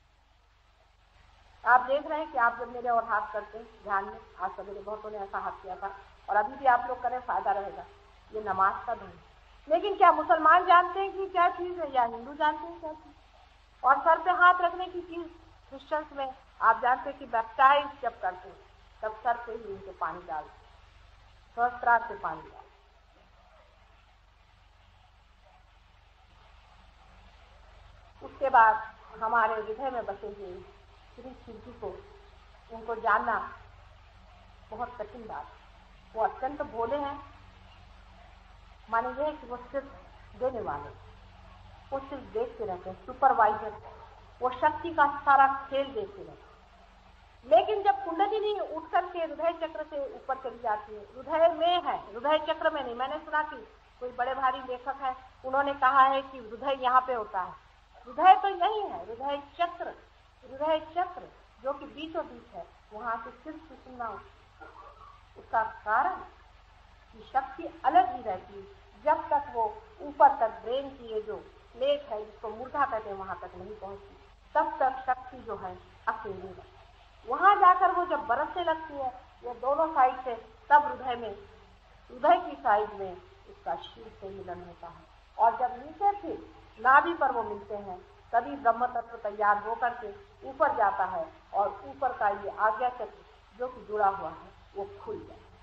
आप देख रहे हैं कि आप जब मेरे और हाथ करते हैं ध्यान में, आज सवेरे बहुतों ने ऐसा हाथ किया था और अभी भी आप लोग करें, फायदा रहेगा। ये नमाज का धर्म, लेकिन क्या मुसलमान जानते हैं कि क्या चीज है या हिंदू जानते हैं क्या चीज? और सर पे हाथ रखने की चीज क्रिश्चियंस में आप जानते हैं कि बैप्टाइज जब करते हैं तब सर पे ही उनके पानी डालते, सहस्त्रार्थ से पानी डालते। उसके बाद हमारे हृदय में बसे हुए श्री शिव जी को, उनको जानना बहुत कठिन बात है। वो अत्यंत भोले हैं, माने ये कि वो सिर्फ देने वाले, वो सिर्फ देखते रहते हैं, सुपरवाइजर, वो शक्ति का सारा खेल देखते रहते हैं। लेकिन जब कुंडलिनी उठ करके हृदय चक्र से ऊपर चली जाती है, हृदय में है, हृदय चक्र में नहीं। मैंने सुना कि कोई बड़े भारी लेखक है, उन्होंने कहा है कि हृदय यहाँ पे होता है, हृदय तो यही है, हृदय चक्र जो कि बीचों बीच है, वहां से सिर्फ सुनना। उसका कारण कि शक्ति अलग ही रहती है, जब तक वो ऊपर तक ब्रेन की ये जो प्लेट है जिसको मूर्धा कहते हैं वहां तक नहीं पहुंचती, तब तक शक्ति जो है अकेली है। वहां जाकर वो जब बरसने लगती है ये दोनों साइड से, तब हृदय की साइड में उसका शिव से मिलन होता है। और जब नीचे फिर नाभि पर वो मिलते हैं, तभी ब्रह्म तत्व तैयार होकर के ऊपर जाता है और ऊपर का ये आज्ञा चक्र जो कि जुड़ा हुआ है वो खुल जाता है।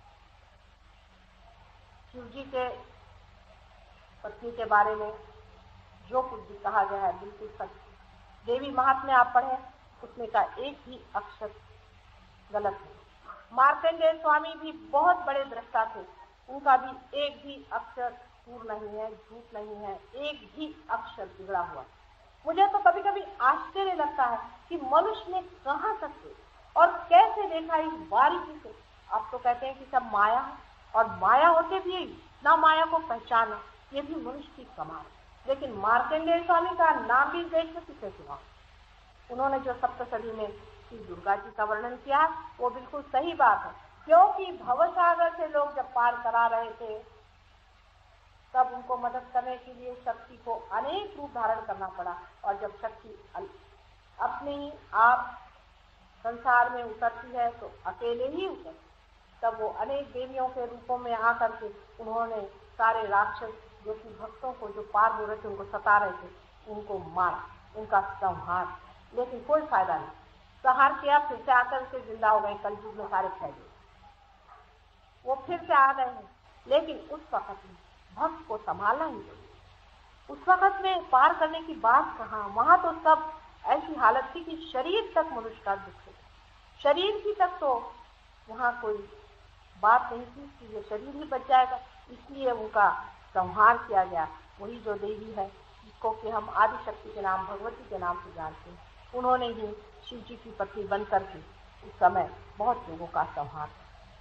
शिव जी के पत्नी के बारे में जो कुछ भी कहा गया है बिल्कुल सच। देवी महात्म्य आप पढ़े, उसमें का एक भी अक्षर गलत है। मार्कंडेय स्वामी भी बहुत बड़े दृष्टा थे, उनका भी एक भी अक्षर पूर्ण नहीं है, झूठ नहीं है, एक भी अक्षर बिगड़ा हुआ। मुझे तो कभी कभी आश्चर्य लगता है कि मनुष्य ने कहाँ तक से और कैसे देखा इस बारीकी से अब तो कहते हैं कि सब माया है, और माया होते भी ना माया को पहचाना, ये भी मनुष्य की कमाल। लेकिन मार्कंडेय स्वामी का नाम भी देश में किसे सुना? उन्होंने जो सप्तशती में श्री दुर्गा जी का वर्णन किया है वो बिल्कुल सही बात है, क्योंकि भवसागर से लोग जब पार करा रहे थे तब उनको मदद करने के लिए शक्ति को अनेक रूप धारण करना पड़ा, और जब शक्ति अपने ही आप संसार में उतरती है तो अकेले ही उतरती, तब वो अनेक देवियों के रूपों में आकर के उन्होंने सारे राक्षस जो कि भक्तों को जो पार हो रहे थे, उनको सता रहे थे, उनको मारा, उनका संहार। लेकिन कोई फायदा नहीं, संहार किया, फिर से आकर के जिंदा हो गए, कलयुग में सारे फैले, वो फिर से आ गए हैं। लेकिन उस वक्त में भक्त को संभालना ही चाहिए। उस वक्त में पार करने की बात कहाँ, वहां तो सब ऐसी हालत थी कि शरीर तक मनुष्य का दुख है, शरीर की तक तो वहां कोई बात नहीं थी कि ये शरीर ही बच जाएगा, इसलिए उनका संहार किया गया। वही जो देवी है जिसको कि हम आदि शक्ति के नाम, भगवती के नाम से जानते हैं, उन्होंने ही शिव जी की पत्नी बन करके उस समय बहुत लोगों का संहार।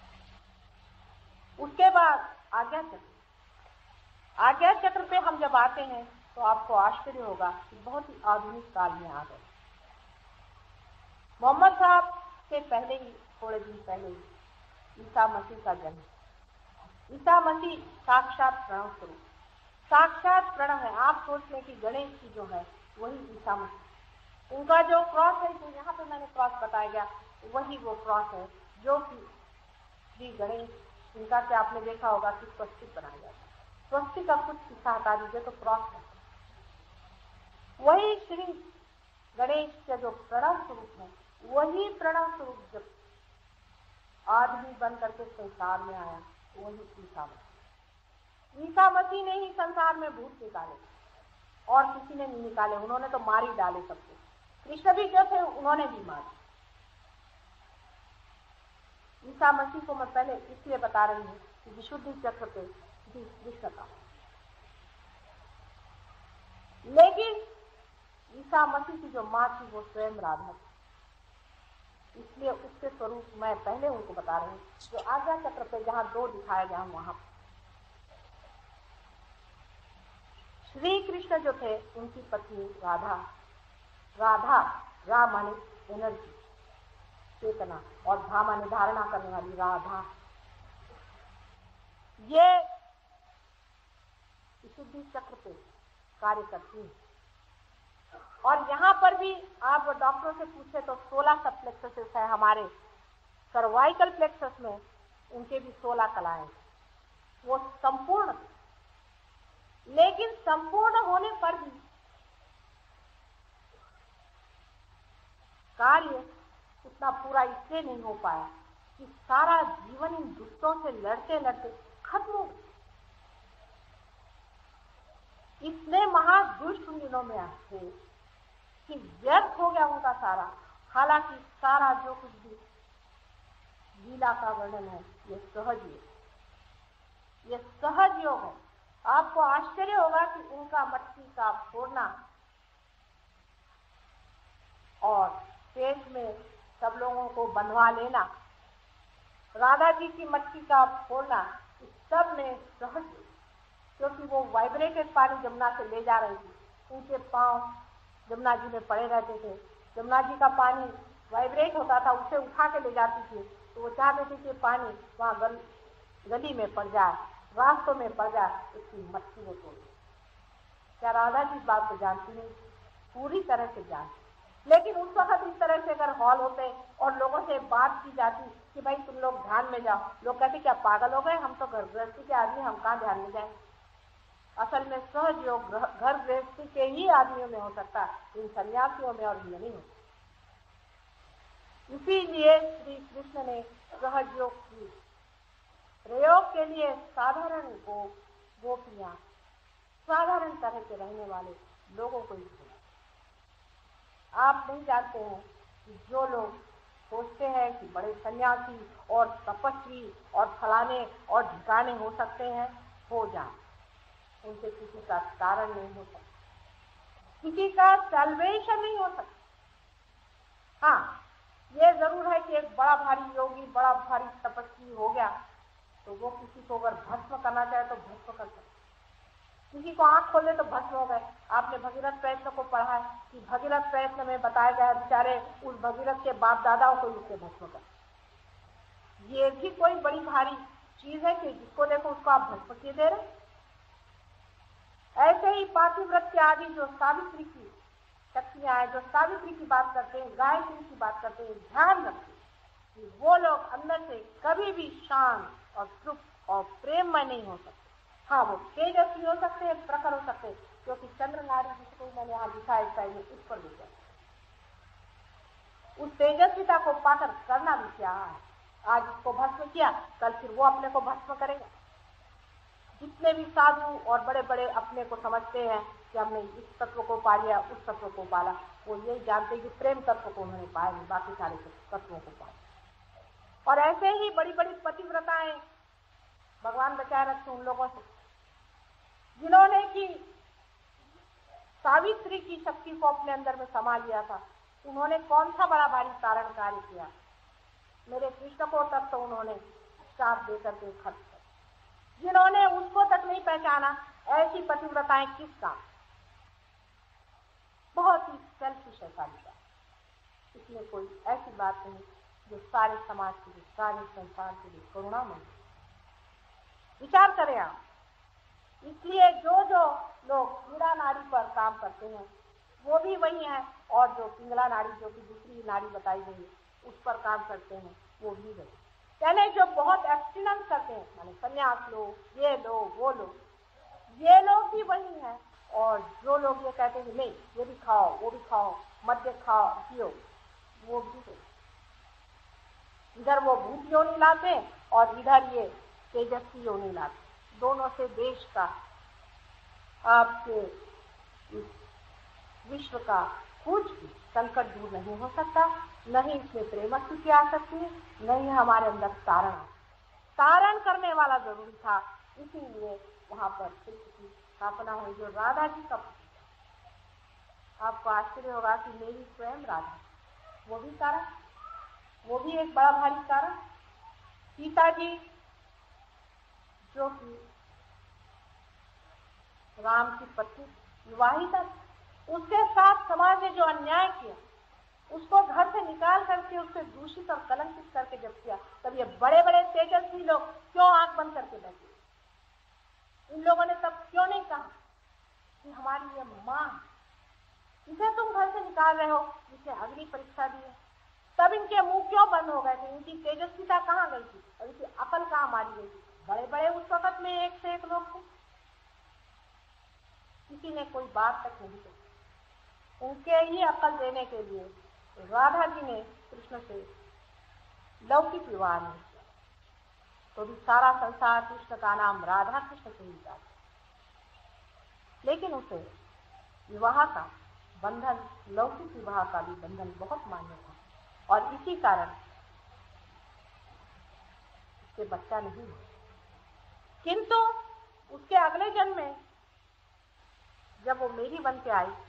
उसके बाद आज्ञा चक्र, आज्ञा चक्र पे हम जब आते हैं तो आपको आश्चर्य होगा कि बहुत ही आधुनिक काल में आ गए। मोहम्मद साहब से पहले ही, थोड़े दिन पहले ही ईसा मसीह का जन्म। ईसा मसीह साक्षात प्रणव स्वरूप, साक्षात प्रणव है। आप सोच लें कि गणेश जी जो है वही ईसा मसीह, उनका जो क्रॉस है, जो यहाँ पे मैंने क्रॉस बताया गया, वही वो क्रॉस है जो कि श्री गणेश, इनका क्या आपने देखा होगा कि स्वस्तिक बनाया जाता है। स्वस्तिक का कुछ हिस्सा हटा दीजिए तो क्रॉस है। वही श्री गणेश का जो प्रणव स्वरूप है, वही प्रणव स्वरूप जब आदमी बन करके संसार में आया, वही ईसा मसीह। ईसा मसीह ने ही संसार में भूत निकाले और किसी ने नहीं निकाले, उन्होंने तो मार ही डाले सबको। कृष्ण भी जो थे उन्होंने भी मारे। ईसा मसीह को मैं पहले इसलिए बता रही हूँ कि विशुद्धि चक्र पे कृष्ण का, लेकिन ईसा मसीह की जो माँ थी वो स्वयं राधा थी, इसलिए उसके स्वरूप मैं पहले उनको बता रही हूँ। जो आज्ञा चक्र पे जहाँ दो दिखाया गया वहां श्री कृष्ण जो थे उनकी पत्नी राधा, राधा रा माने एनर्जी, चेतना, और धा माने धारणा करने वाली राधा, ये विशुद्धि चक्र पे कार्य करती है। और यहाँ पर भी आप डॉक्टरों से पूछे तो 16 सब प्लेक्सस है हमारे सर्वाइकल प्लेक्सस में, उनके भी 16 कलाएं, वो संपूर्ण, लेकिन संपूर्ण होने पर भी कार्य उतना पूरा इसलिए नहीं हो पाया कि सारा जीवन इन दुष्टों से लड़ते लड़ते खत्म हो गया। इतने महादुष्ट उन दिनों में आते कि व्यर्थ हो गया उनका सारा। हालांकि सारा जो कुछ भी लीला का वर्णन है ये सहज योग, ये सहज योग है। आपको आश्चर्य होगा कि उनका मटकी का फोड़ना और पेट में सब लोगों को बंधवा लेना, राधा जी की मटकी का फोड़ना, इस सब में सहज, क्योंकि वो वाइब्रेटेड पानी जमुना से ले जा रही थी। उनके पांव जमुना जी में पड़े रहते थे, जमुना जी का पानी वाइब्रेट होता था, उसे उठा के ले जाती थी, तो वो चाहते थे कि पानी वहाँ गली में पड़ जाए, रास्तों में पड़ जाए, उसकी मटकी वो तोड़। क्या राधा जी इस बात को जानती नहीं? पूरी तरह से जानती। लेकिन उस वक्त इस तरह से अगर हॉल होते और लोगों से बात की जाती कि भाई तुम लोग ध्यान में जाओ, लोग कहते क्या पागल हो गए, हम तो घर गृहस्थी के आदमी, हम कहाँ ध्यान में जाए। असल में सहज योग घर गृहस्थी के ही आदमियों में हो सकता है, इन सन्यासियों में और नहीं होता। इसीलिए श्री कृष्ण ने सहज योग की प्रयोग के लिए साधारण गोपियां, साधारण तरह के रहने वाले लोगों को ही चुना। आप नहीं जानते हैं कि जो लोग सोचते हैं कि बड़े सन्यासी और तपस्वी और फलाने और ढिकाने हो सकते हैं, हो जाए, उनसे किसी का कारण नहीं हो सकता, किसी का सैल्वेशन नहीं हो सकता। हाँ, ये जरूर है कि एक बड़ा भारी योगी, बड़ा भारी तपस्वी हो गया तो वो किसी को अगर भस्म करना चाहे तो भस्म कर सकता, किसी को आंख खोले तो भस्म हो गए। आपने भगीरथ प्रयत्न को पढ़ा है कि भगीरथ प्रयत्न में बताया गया बेचारे उस भगीरथ के बाप दादाओं को उससे भस्म कर। ये भी कोई बड़ी भारी चीज है कि जिसको देखो उसको आप भस्म किए दे रहे। ऐसे ही पातिव्रत के आदि जो सावित्री की शक्तियां हैं, जो सावित्री की बात करते हैं, गायत्री की बात करते हैं, ध्यान रखते कि वो लोग अंदर से कभी भी शांत और तृप्त और प्रेममय नहीं हो सकते। हाँ, वो तेजस्वी हो सकते हैं, प्रखर हो सकते हैं, क्योंकि चंद्र नाड़ी जिसको मैंने यहाँ दिखाया इस साइड में, उस पर भी उस तेजस्विता को पाकर करना भी क्या है। आज इसको भस्म किया, कल फिर वो अपने को भस्म करेगा। जितने भी साधु और बड़े बड़े अपने को समझते हैं कि हमने इस तत्व को पा लिया, उस तत्व को पाला, वो यही जानते हैं कि प्रेम तत्व को उन्होंने पाया नहीं, बाकी सारे तत्वों को पाया। और ऐसे ही बड़ी बड़ी पतिव्रताएं भगवान बचाए रखे उन लोगों से जिन्होंने कि सावित्री की शक्ति को अपने अंदर में समा लिया था। उन्होंने कौन सा बड़ा भारी कारण कार्य किया। मेरे कृष्ण को तक तो उन्होंने श्राप देकर के खत्म कर, जिन्होंने उसको तक नहीं पहचाना, ऐसी पतिव्रताएं किस काम। बहुत ही सेल्फिश है कालिका, इसमें कोई ऐसी बात नहीं जो सारे समाज के लिए, सारे संसार के लिए करुणामय। विचार करें आप। इसलिए जो जो लोग पीड़ा नाड़ी पर काम करते हैं वो भी वही है, और जो पिंगला नाड़ी जो कि दूसरी नाड़ी बताई गई है उस पर काम करते हैं वो भी वही। पहले जो बहुत एब्स्टिनेंस करते हैं, माने संन्यास लो, ये लो वो लो, ये लोग भी वही हैं। और जो लोग ये कहते हैं नहीं ये भी खाओ वो भी खाओ, मद्य खाओ पियो, वो भी वही। इधर वो भूत योनि लाते और इधर ये तेजस्वी योनि लाते। दोनों से देश का, आपके विश्व का कुछ भी संकट दूर नहीं हो सकता, नहीं इसमें प्रेम स्थिति आ सकती है, नहीं हमारे अंदर तारण करने वाला जरूरी था। इसीलिए वहां पर कृष्ण की स्थापना हुई, जो राधा जी का। आपको आश्चर्य होगा कि मेरी स्वयं राधा, वो भी कारण, वो भी एक बड़ा भारी कारण। सीता जी जो कि राम की पत्नी विवाहिता, उसके साथ समाज ने जो अन्याय किया, उसको घर से निकाल करके उससे दूषित और कलंकित करके जब किया, तब ये बड़े बड़े तेजस्वी लोग क्यों आंख बंद करके बैठे? इन लोगों ने तब क्यों नहीं कहा कि हमारी ये मां, इसे तुम घर से निकाल रहे हो, जिसे अग्नि परीक्षा दी है? तब इनके मुंह क्यों बंद हो गए थे? इनकी तेजस्विता कहाँ गई थी और इनकी अकल कहाँ मारी गई थी? बड़े बड़े उस वक्त में एक से एक लोग थे, किसी ने कोई बात तक नहीं कही। उनके ही अकल देने के लिए राधा जी ने कृष्ण से लौकिक विवाह नहीं किया, तो भी सारा संसार कृष्ण का नाम राधा कृष्ण से ही जाता, लेकिन उसे विवाह का बंधन, लौकिक विवाह का भी बंधन बहुत मान्य था, और इसी कारण उसके बच्चा नहीं हुआ। किंतु उसके अगले जन्म में जब वो मेरी बन के आई,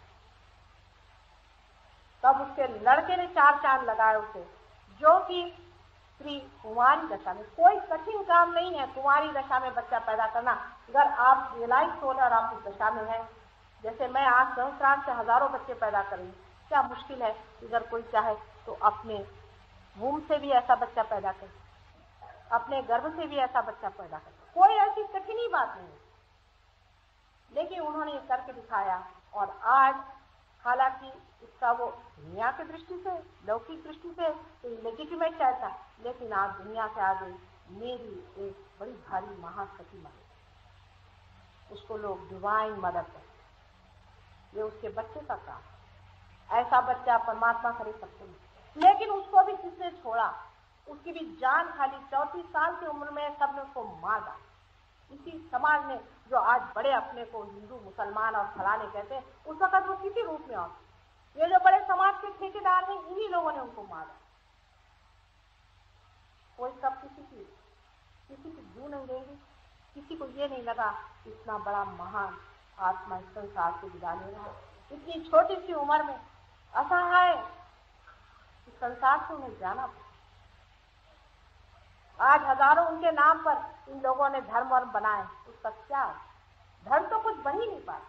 तब उसके लड़के ने 4 चांद लगाए उसे, जो कि स्त्री कुंवारी दशा में, कोई कठिन काम नहीं है कुंवारी दशा में बच्चा पैदा करना। अगर आप रियलाइज हो और आप उस दशा में हैं, जैसे मैं आज सहस्रार से हजारों बच्चे पैदा करूँ, क्या मुश्किल है? अगर कोई चाहे तो अपने वूम से भी ऐसा बच्चा पैदा कर, अपने गर्भ से भी ऐसा बच्चा पैदा कर, कोई ऐसी कठिन ही बात नहीं। लेकिन उन्होंने ये करके दिखाया, और आज हालांकि इसका वो दुनिया की दृष्टि से, लौकिक दृष्टि से तो लेजिटिमेट था, लेकिन आज दुनिया से आगे मेरी एक बड़ी भारी महाशक्ति मानी, उसको लोग डिवाइन मदर कहते। ये उसके बच्चे का काम, ऐसा बच्चा परमात्मा करे सकते नहीं, लेकिन उसको भी किसने छोड़ा? उसकी भी जान खाली 34 साल की उम्र में सबने उसको मार डाला। इसी समाज में जो आज बड़े अपने को हिंदू मुसलमान और फलाने कहते हैं, उस वक्त वो किसी रूप में और ये जो बड़े समाज के ठेकेदार हैं, इन्हीं लोगों ने उनको मारा। कोई सब किसी की जू नहीं देंगे, किसी को ये नहीं लगा इतना बड़ा महान आत्मा इस संसार से विदा ले रहा है, इतनी छोटी सी उम्र में असहाय इस संसार से उन्हें जाना पड़ा। आज हजारों उनके नाम पर इन लोगों ने धर्म वर्म बनाए, उसका क्या? धर्म तो कुछ बन ही नहीं पाता।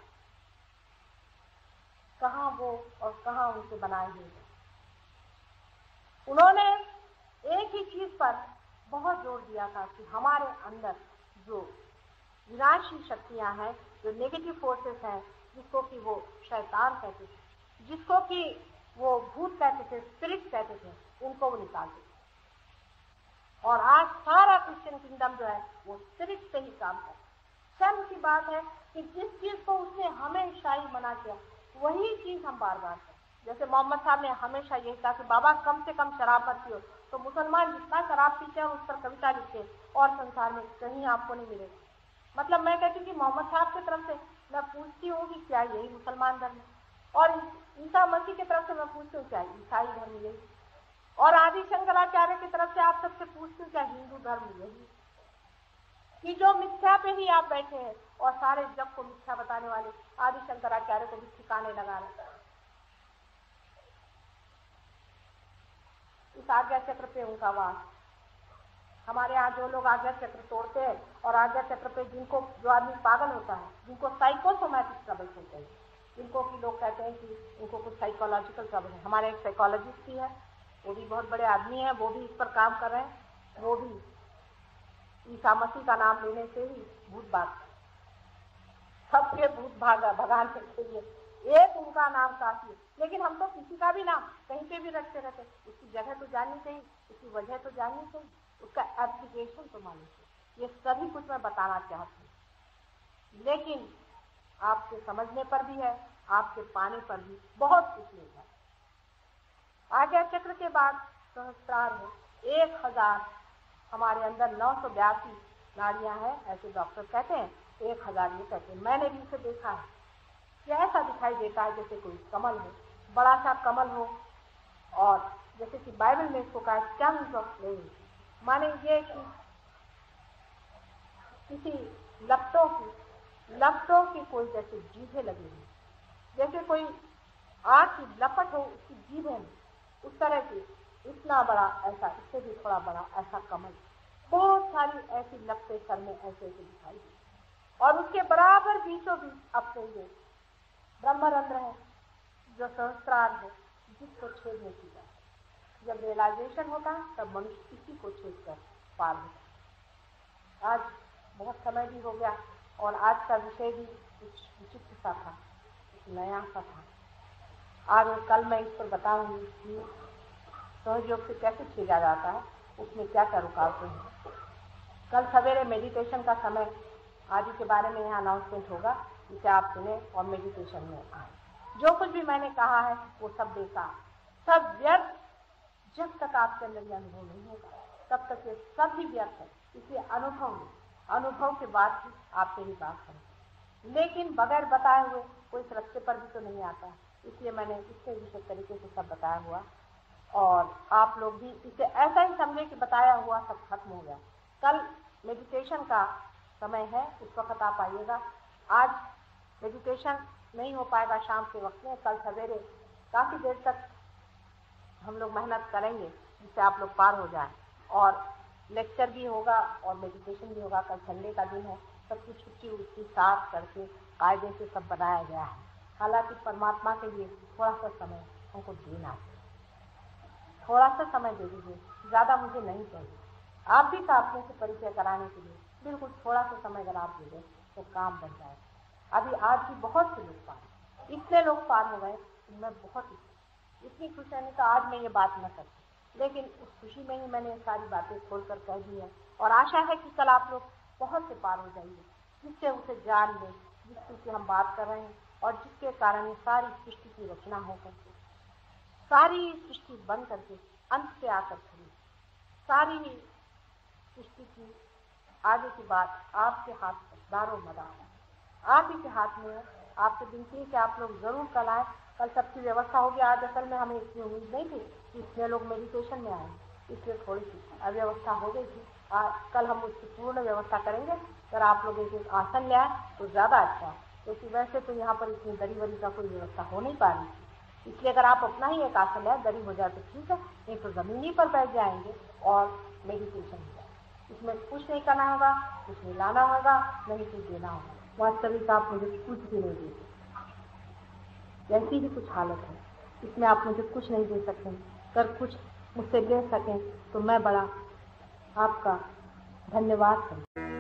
कहाँ वो और कहाँ उनके बनाए हुए। उन्होंने एक ही चीज पर बहुत जोर दिया था कि हमारे अंदर जो विनाशी शक्तियां हैं, जो नेगेटिव फोर्सेस हैं, जिसको कि वो शैतान कहते थे, जिसको कि वो भूत कहते थे, स्पिरिट कहते थे, उनको वो निकालते थे। और आज सारा क्रिश्चियन किंगडम जो है वो स्पिरिट से ही काम करता है। शर्म की बात है कि जिस चीज को उसने हमें ईसाई मना किया, वही चीज हम बार बार करें। जैसे मोहम्मद साहब ने हमेशा यही कहा कि बाबा कम से कम शराब मत पियो, तो मुसलमान जितना शराब पीते हैं उस पर कविता लिखते और संसार में कहीं आपको नहीं मिलेगा। मतलब मैं कहती हूँ कि मोहम्मद साहब की तरफ से मैं पूछती हूँ कि क्या यही मुसलमान धर्म है, और ईसा मसीह की तरफ से मैं पूछती हूँ क्या ईसाई धर्म यही, और आदि शंकराचार्य की तरफ से आप सबसे पूछती हूँ क्या हिंदू धर्म यही, कि जो मिथ्या पे ही आप बैठे हैं और सारे जग को मिथ्या बताने वाले आदि शंकराचार्य को भी ठिकाने लगा रहे। इस आज्ञा चक्र पे उनका वास। हमारे यहाँ जो लोग आज्ञा चक्र तोड़ते हैं और आज्ञा चक्र पे जिनको, जो आदमी पागल होता है, जिनको साइकोसोमैटिक ट्रबल्स होते हैं, जिनको कि लोग कहते हैं कि उनको कुछ साइकोलॉजिकल ट्रबल है। हमारे एक साइकोलॉजिस्ट भी है, वो भी बहुत बड़े आदमी है, वो भी इस पर काम कर रहे हैं। वो भी ईसा मसीह का नाम लेने से ही भूत भाग, सबके भूत भगाने के लिए एक उनका नाम काफी है। लेकिन हम तो किसी का भी नाम कहीं पे भी रखते रहते, उसकी जगह तो जाननी चाहिए, उसकी वजह तो जाननी चाहिए, उसका एप्लीकेशन तो मालूम चाहिए। ये सभी कुछ मैं बताना चाहती हूँ, लेकिन आपके समझने पर भी है, आपके पाने पर भी बहुत कुछ निर्भर है। आज्ञा चक्र के बाद सहस्त्रार है 1000, हमारे अंदर 982 नाड़ियां हैं, ऐसे डॉक्टर कहते हैं। 1000 ये कहते हैं। मैंने भी इसे देखा है कि ऐसा दिखाई देता है जैसे कोई कमल हो, बड़ा सा कमल हो, और जैसे कि बाइबल में इसको कहा स्टेम्स ऑफ फ्लेम, माने ये कि किसी लपटों की कोई जैसे जीभें लगी हुई, जैसे कोई आग की लपट हो उसकी जीभें, उस तरह की इतना बड़ा, ऐसा इससे भी थोड़ा बड़ा ऐसा कमल, बहुत सारी ऐसी लपटें सर में ऐसे ऐसे दिखाई दी, और उसके बराबर बीचों बीच अपने ये ब्रह्मरंध्र है जो सहस्त्रार है, जिसको छेदने की जाए। जब रियलाइजेशन होता है तब मनुष्य इसी को छेद कर पार होता है। आज बहुत समय भी हो गया और आज का विषय भी कुछ विचित्र सा था, कुछ नया सा था। आज और कल मैं इस पर बताऊंगी कि सहयोग से कैसे छेदा जाता है, उसमें क्या क्या रुकावटें हैं। कल सवेरे मेडिटेशन का समय आदि के बारे में यहाँ अनाउंसमेंट होगा, जिसे आप सुने और मेडिटेशन में आए। जो कुछ भी मैंने कहा है वो सब बेकार, सब व्यर्थ। जब तक आपके अंदर ये अनुभव नहीं होगा तब तक ये सब ही व्यर्थ है। इसलिए अनुभव के बाद ही आप मेरी बात करें, लेकिन बगैर बताए हुए कोई इस रास्ते पर भी तो नहीं आता। इसलिए मैंने इससे विशेष तरीके से सब बताया हुआ, और आप लोग भी इसे ऐसा ही समझे कि बताया हुआ सब खत्म हो गया। कल मेडिटेशन का समय है, उस वक्त आप आइएगा। आज मेडिटेशन नहीं हो पाएगा शाम के वक्त में, कल सवेरे काफ़ी देर तक हम लोग मेहनत करेंगे जिससे आप लोग पार हो जाएं, और लेक्चर भी होगा और मेडिटेशन भी होगा। कल संडे का दिन है, सबकी छुट्टी उसकी साफ करके कायदे से सब बनाया गया है। हालांकि परमात्मा के लिए थोड़ा सा समय हमको देना है, थोड़ा सा समय दे दीजिए, ज़्यादा मुझे नहीं चाहिए। आप भी का अपने से परिचय कराने के लिए बिल्कुल थोड़ा सा समय अगर आप दे दें तो काम बन जाए। अभी आज भी बहुत से लोग पार, इतने लोग पार हो गए, मैं बहुत इतनी खुश रहने का आज मैं ये बात न करती, लेकिन उस खुशी में ही मैंने सारी बातें खोलकर कह दी है, और आशा है कि कल आप लोग बहुत से पार हो जाएंगे, जिससे उसे जान लें जिसकी हम बात कर रहे हैं, और जिसके कारण ये सारी सृष्टि की रचना हो करके, सारी सृष्टि बन करके अंत पे आकर खड़ी, सारी सृष्टि की आगे की बात आपके हाथ में दारो मदार आप ही के हाथ में है। आपसे विनती है कि आप लोग जरूर कल आए। कल सबकी व्यवस्था होगी। आज असल में हमें इतनी उम्मीद नहीं थी कि इतने लोग मेडिटेशन में आए, इसलिए थोड़ी सी अव्यवस्था हो गई थी। कल हम उसकी पूर्ण व्यवस्था करेंगे। अगर आप लोग एक आसन ले आए तो ज़्यादा अच्छा है, क्योंकि वैसे तो यहाँ पर इतनी दरी वरी का कोई व्यवस्था हो नहीं पा रही थी। इसलिए अगर आप अपना ही एक आसन है, गरीब हो जाए तो ठीक है, नहीं तो जमीन ही पर बैठ जाएंगे और मेडिटेशन हो जाए। इसमें कुछ नहीं करना होगा, कुछ नहीं लाना होगा, नहीं कुछ देना होगा। वास्तविक आप मुझे कुछ भी नहीं दे सकते, ऐसी ही कुछ हालत है। इसमें आप मुझे कुछ नहीं दे सकते। अगर कुछ मुझसे ले सकें तो मैं बड़ा आपका धन्यवाद करूँ।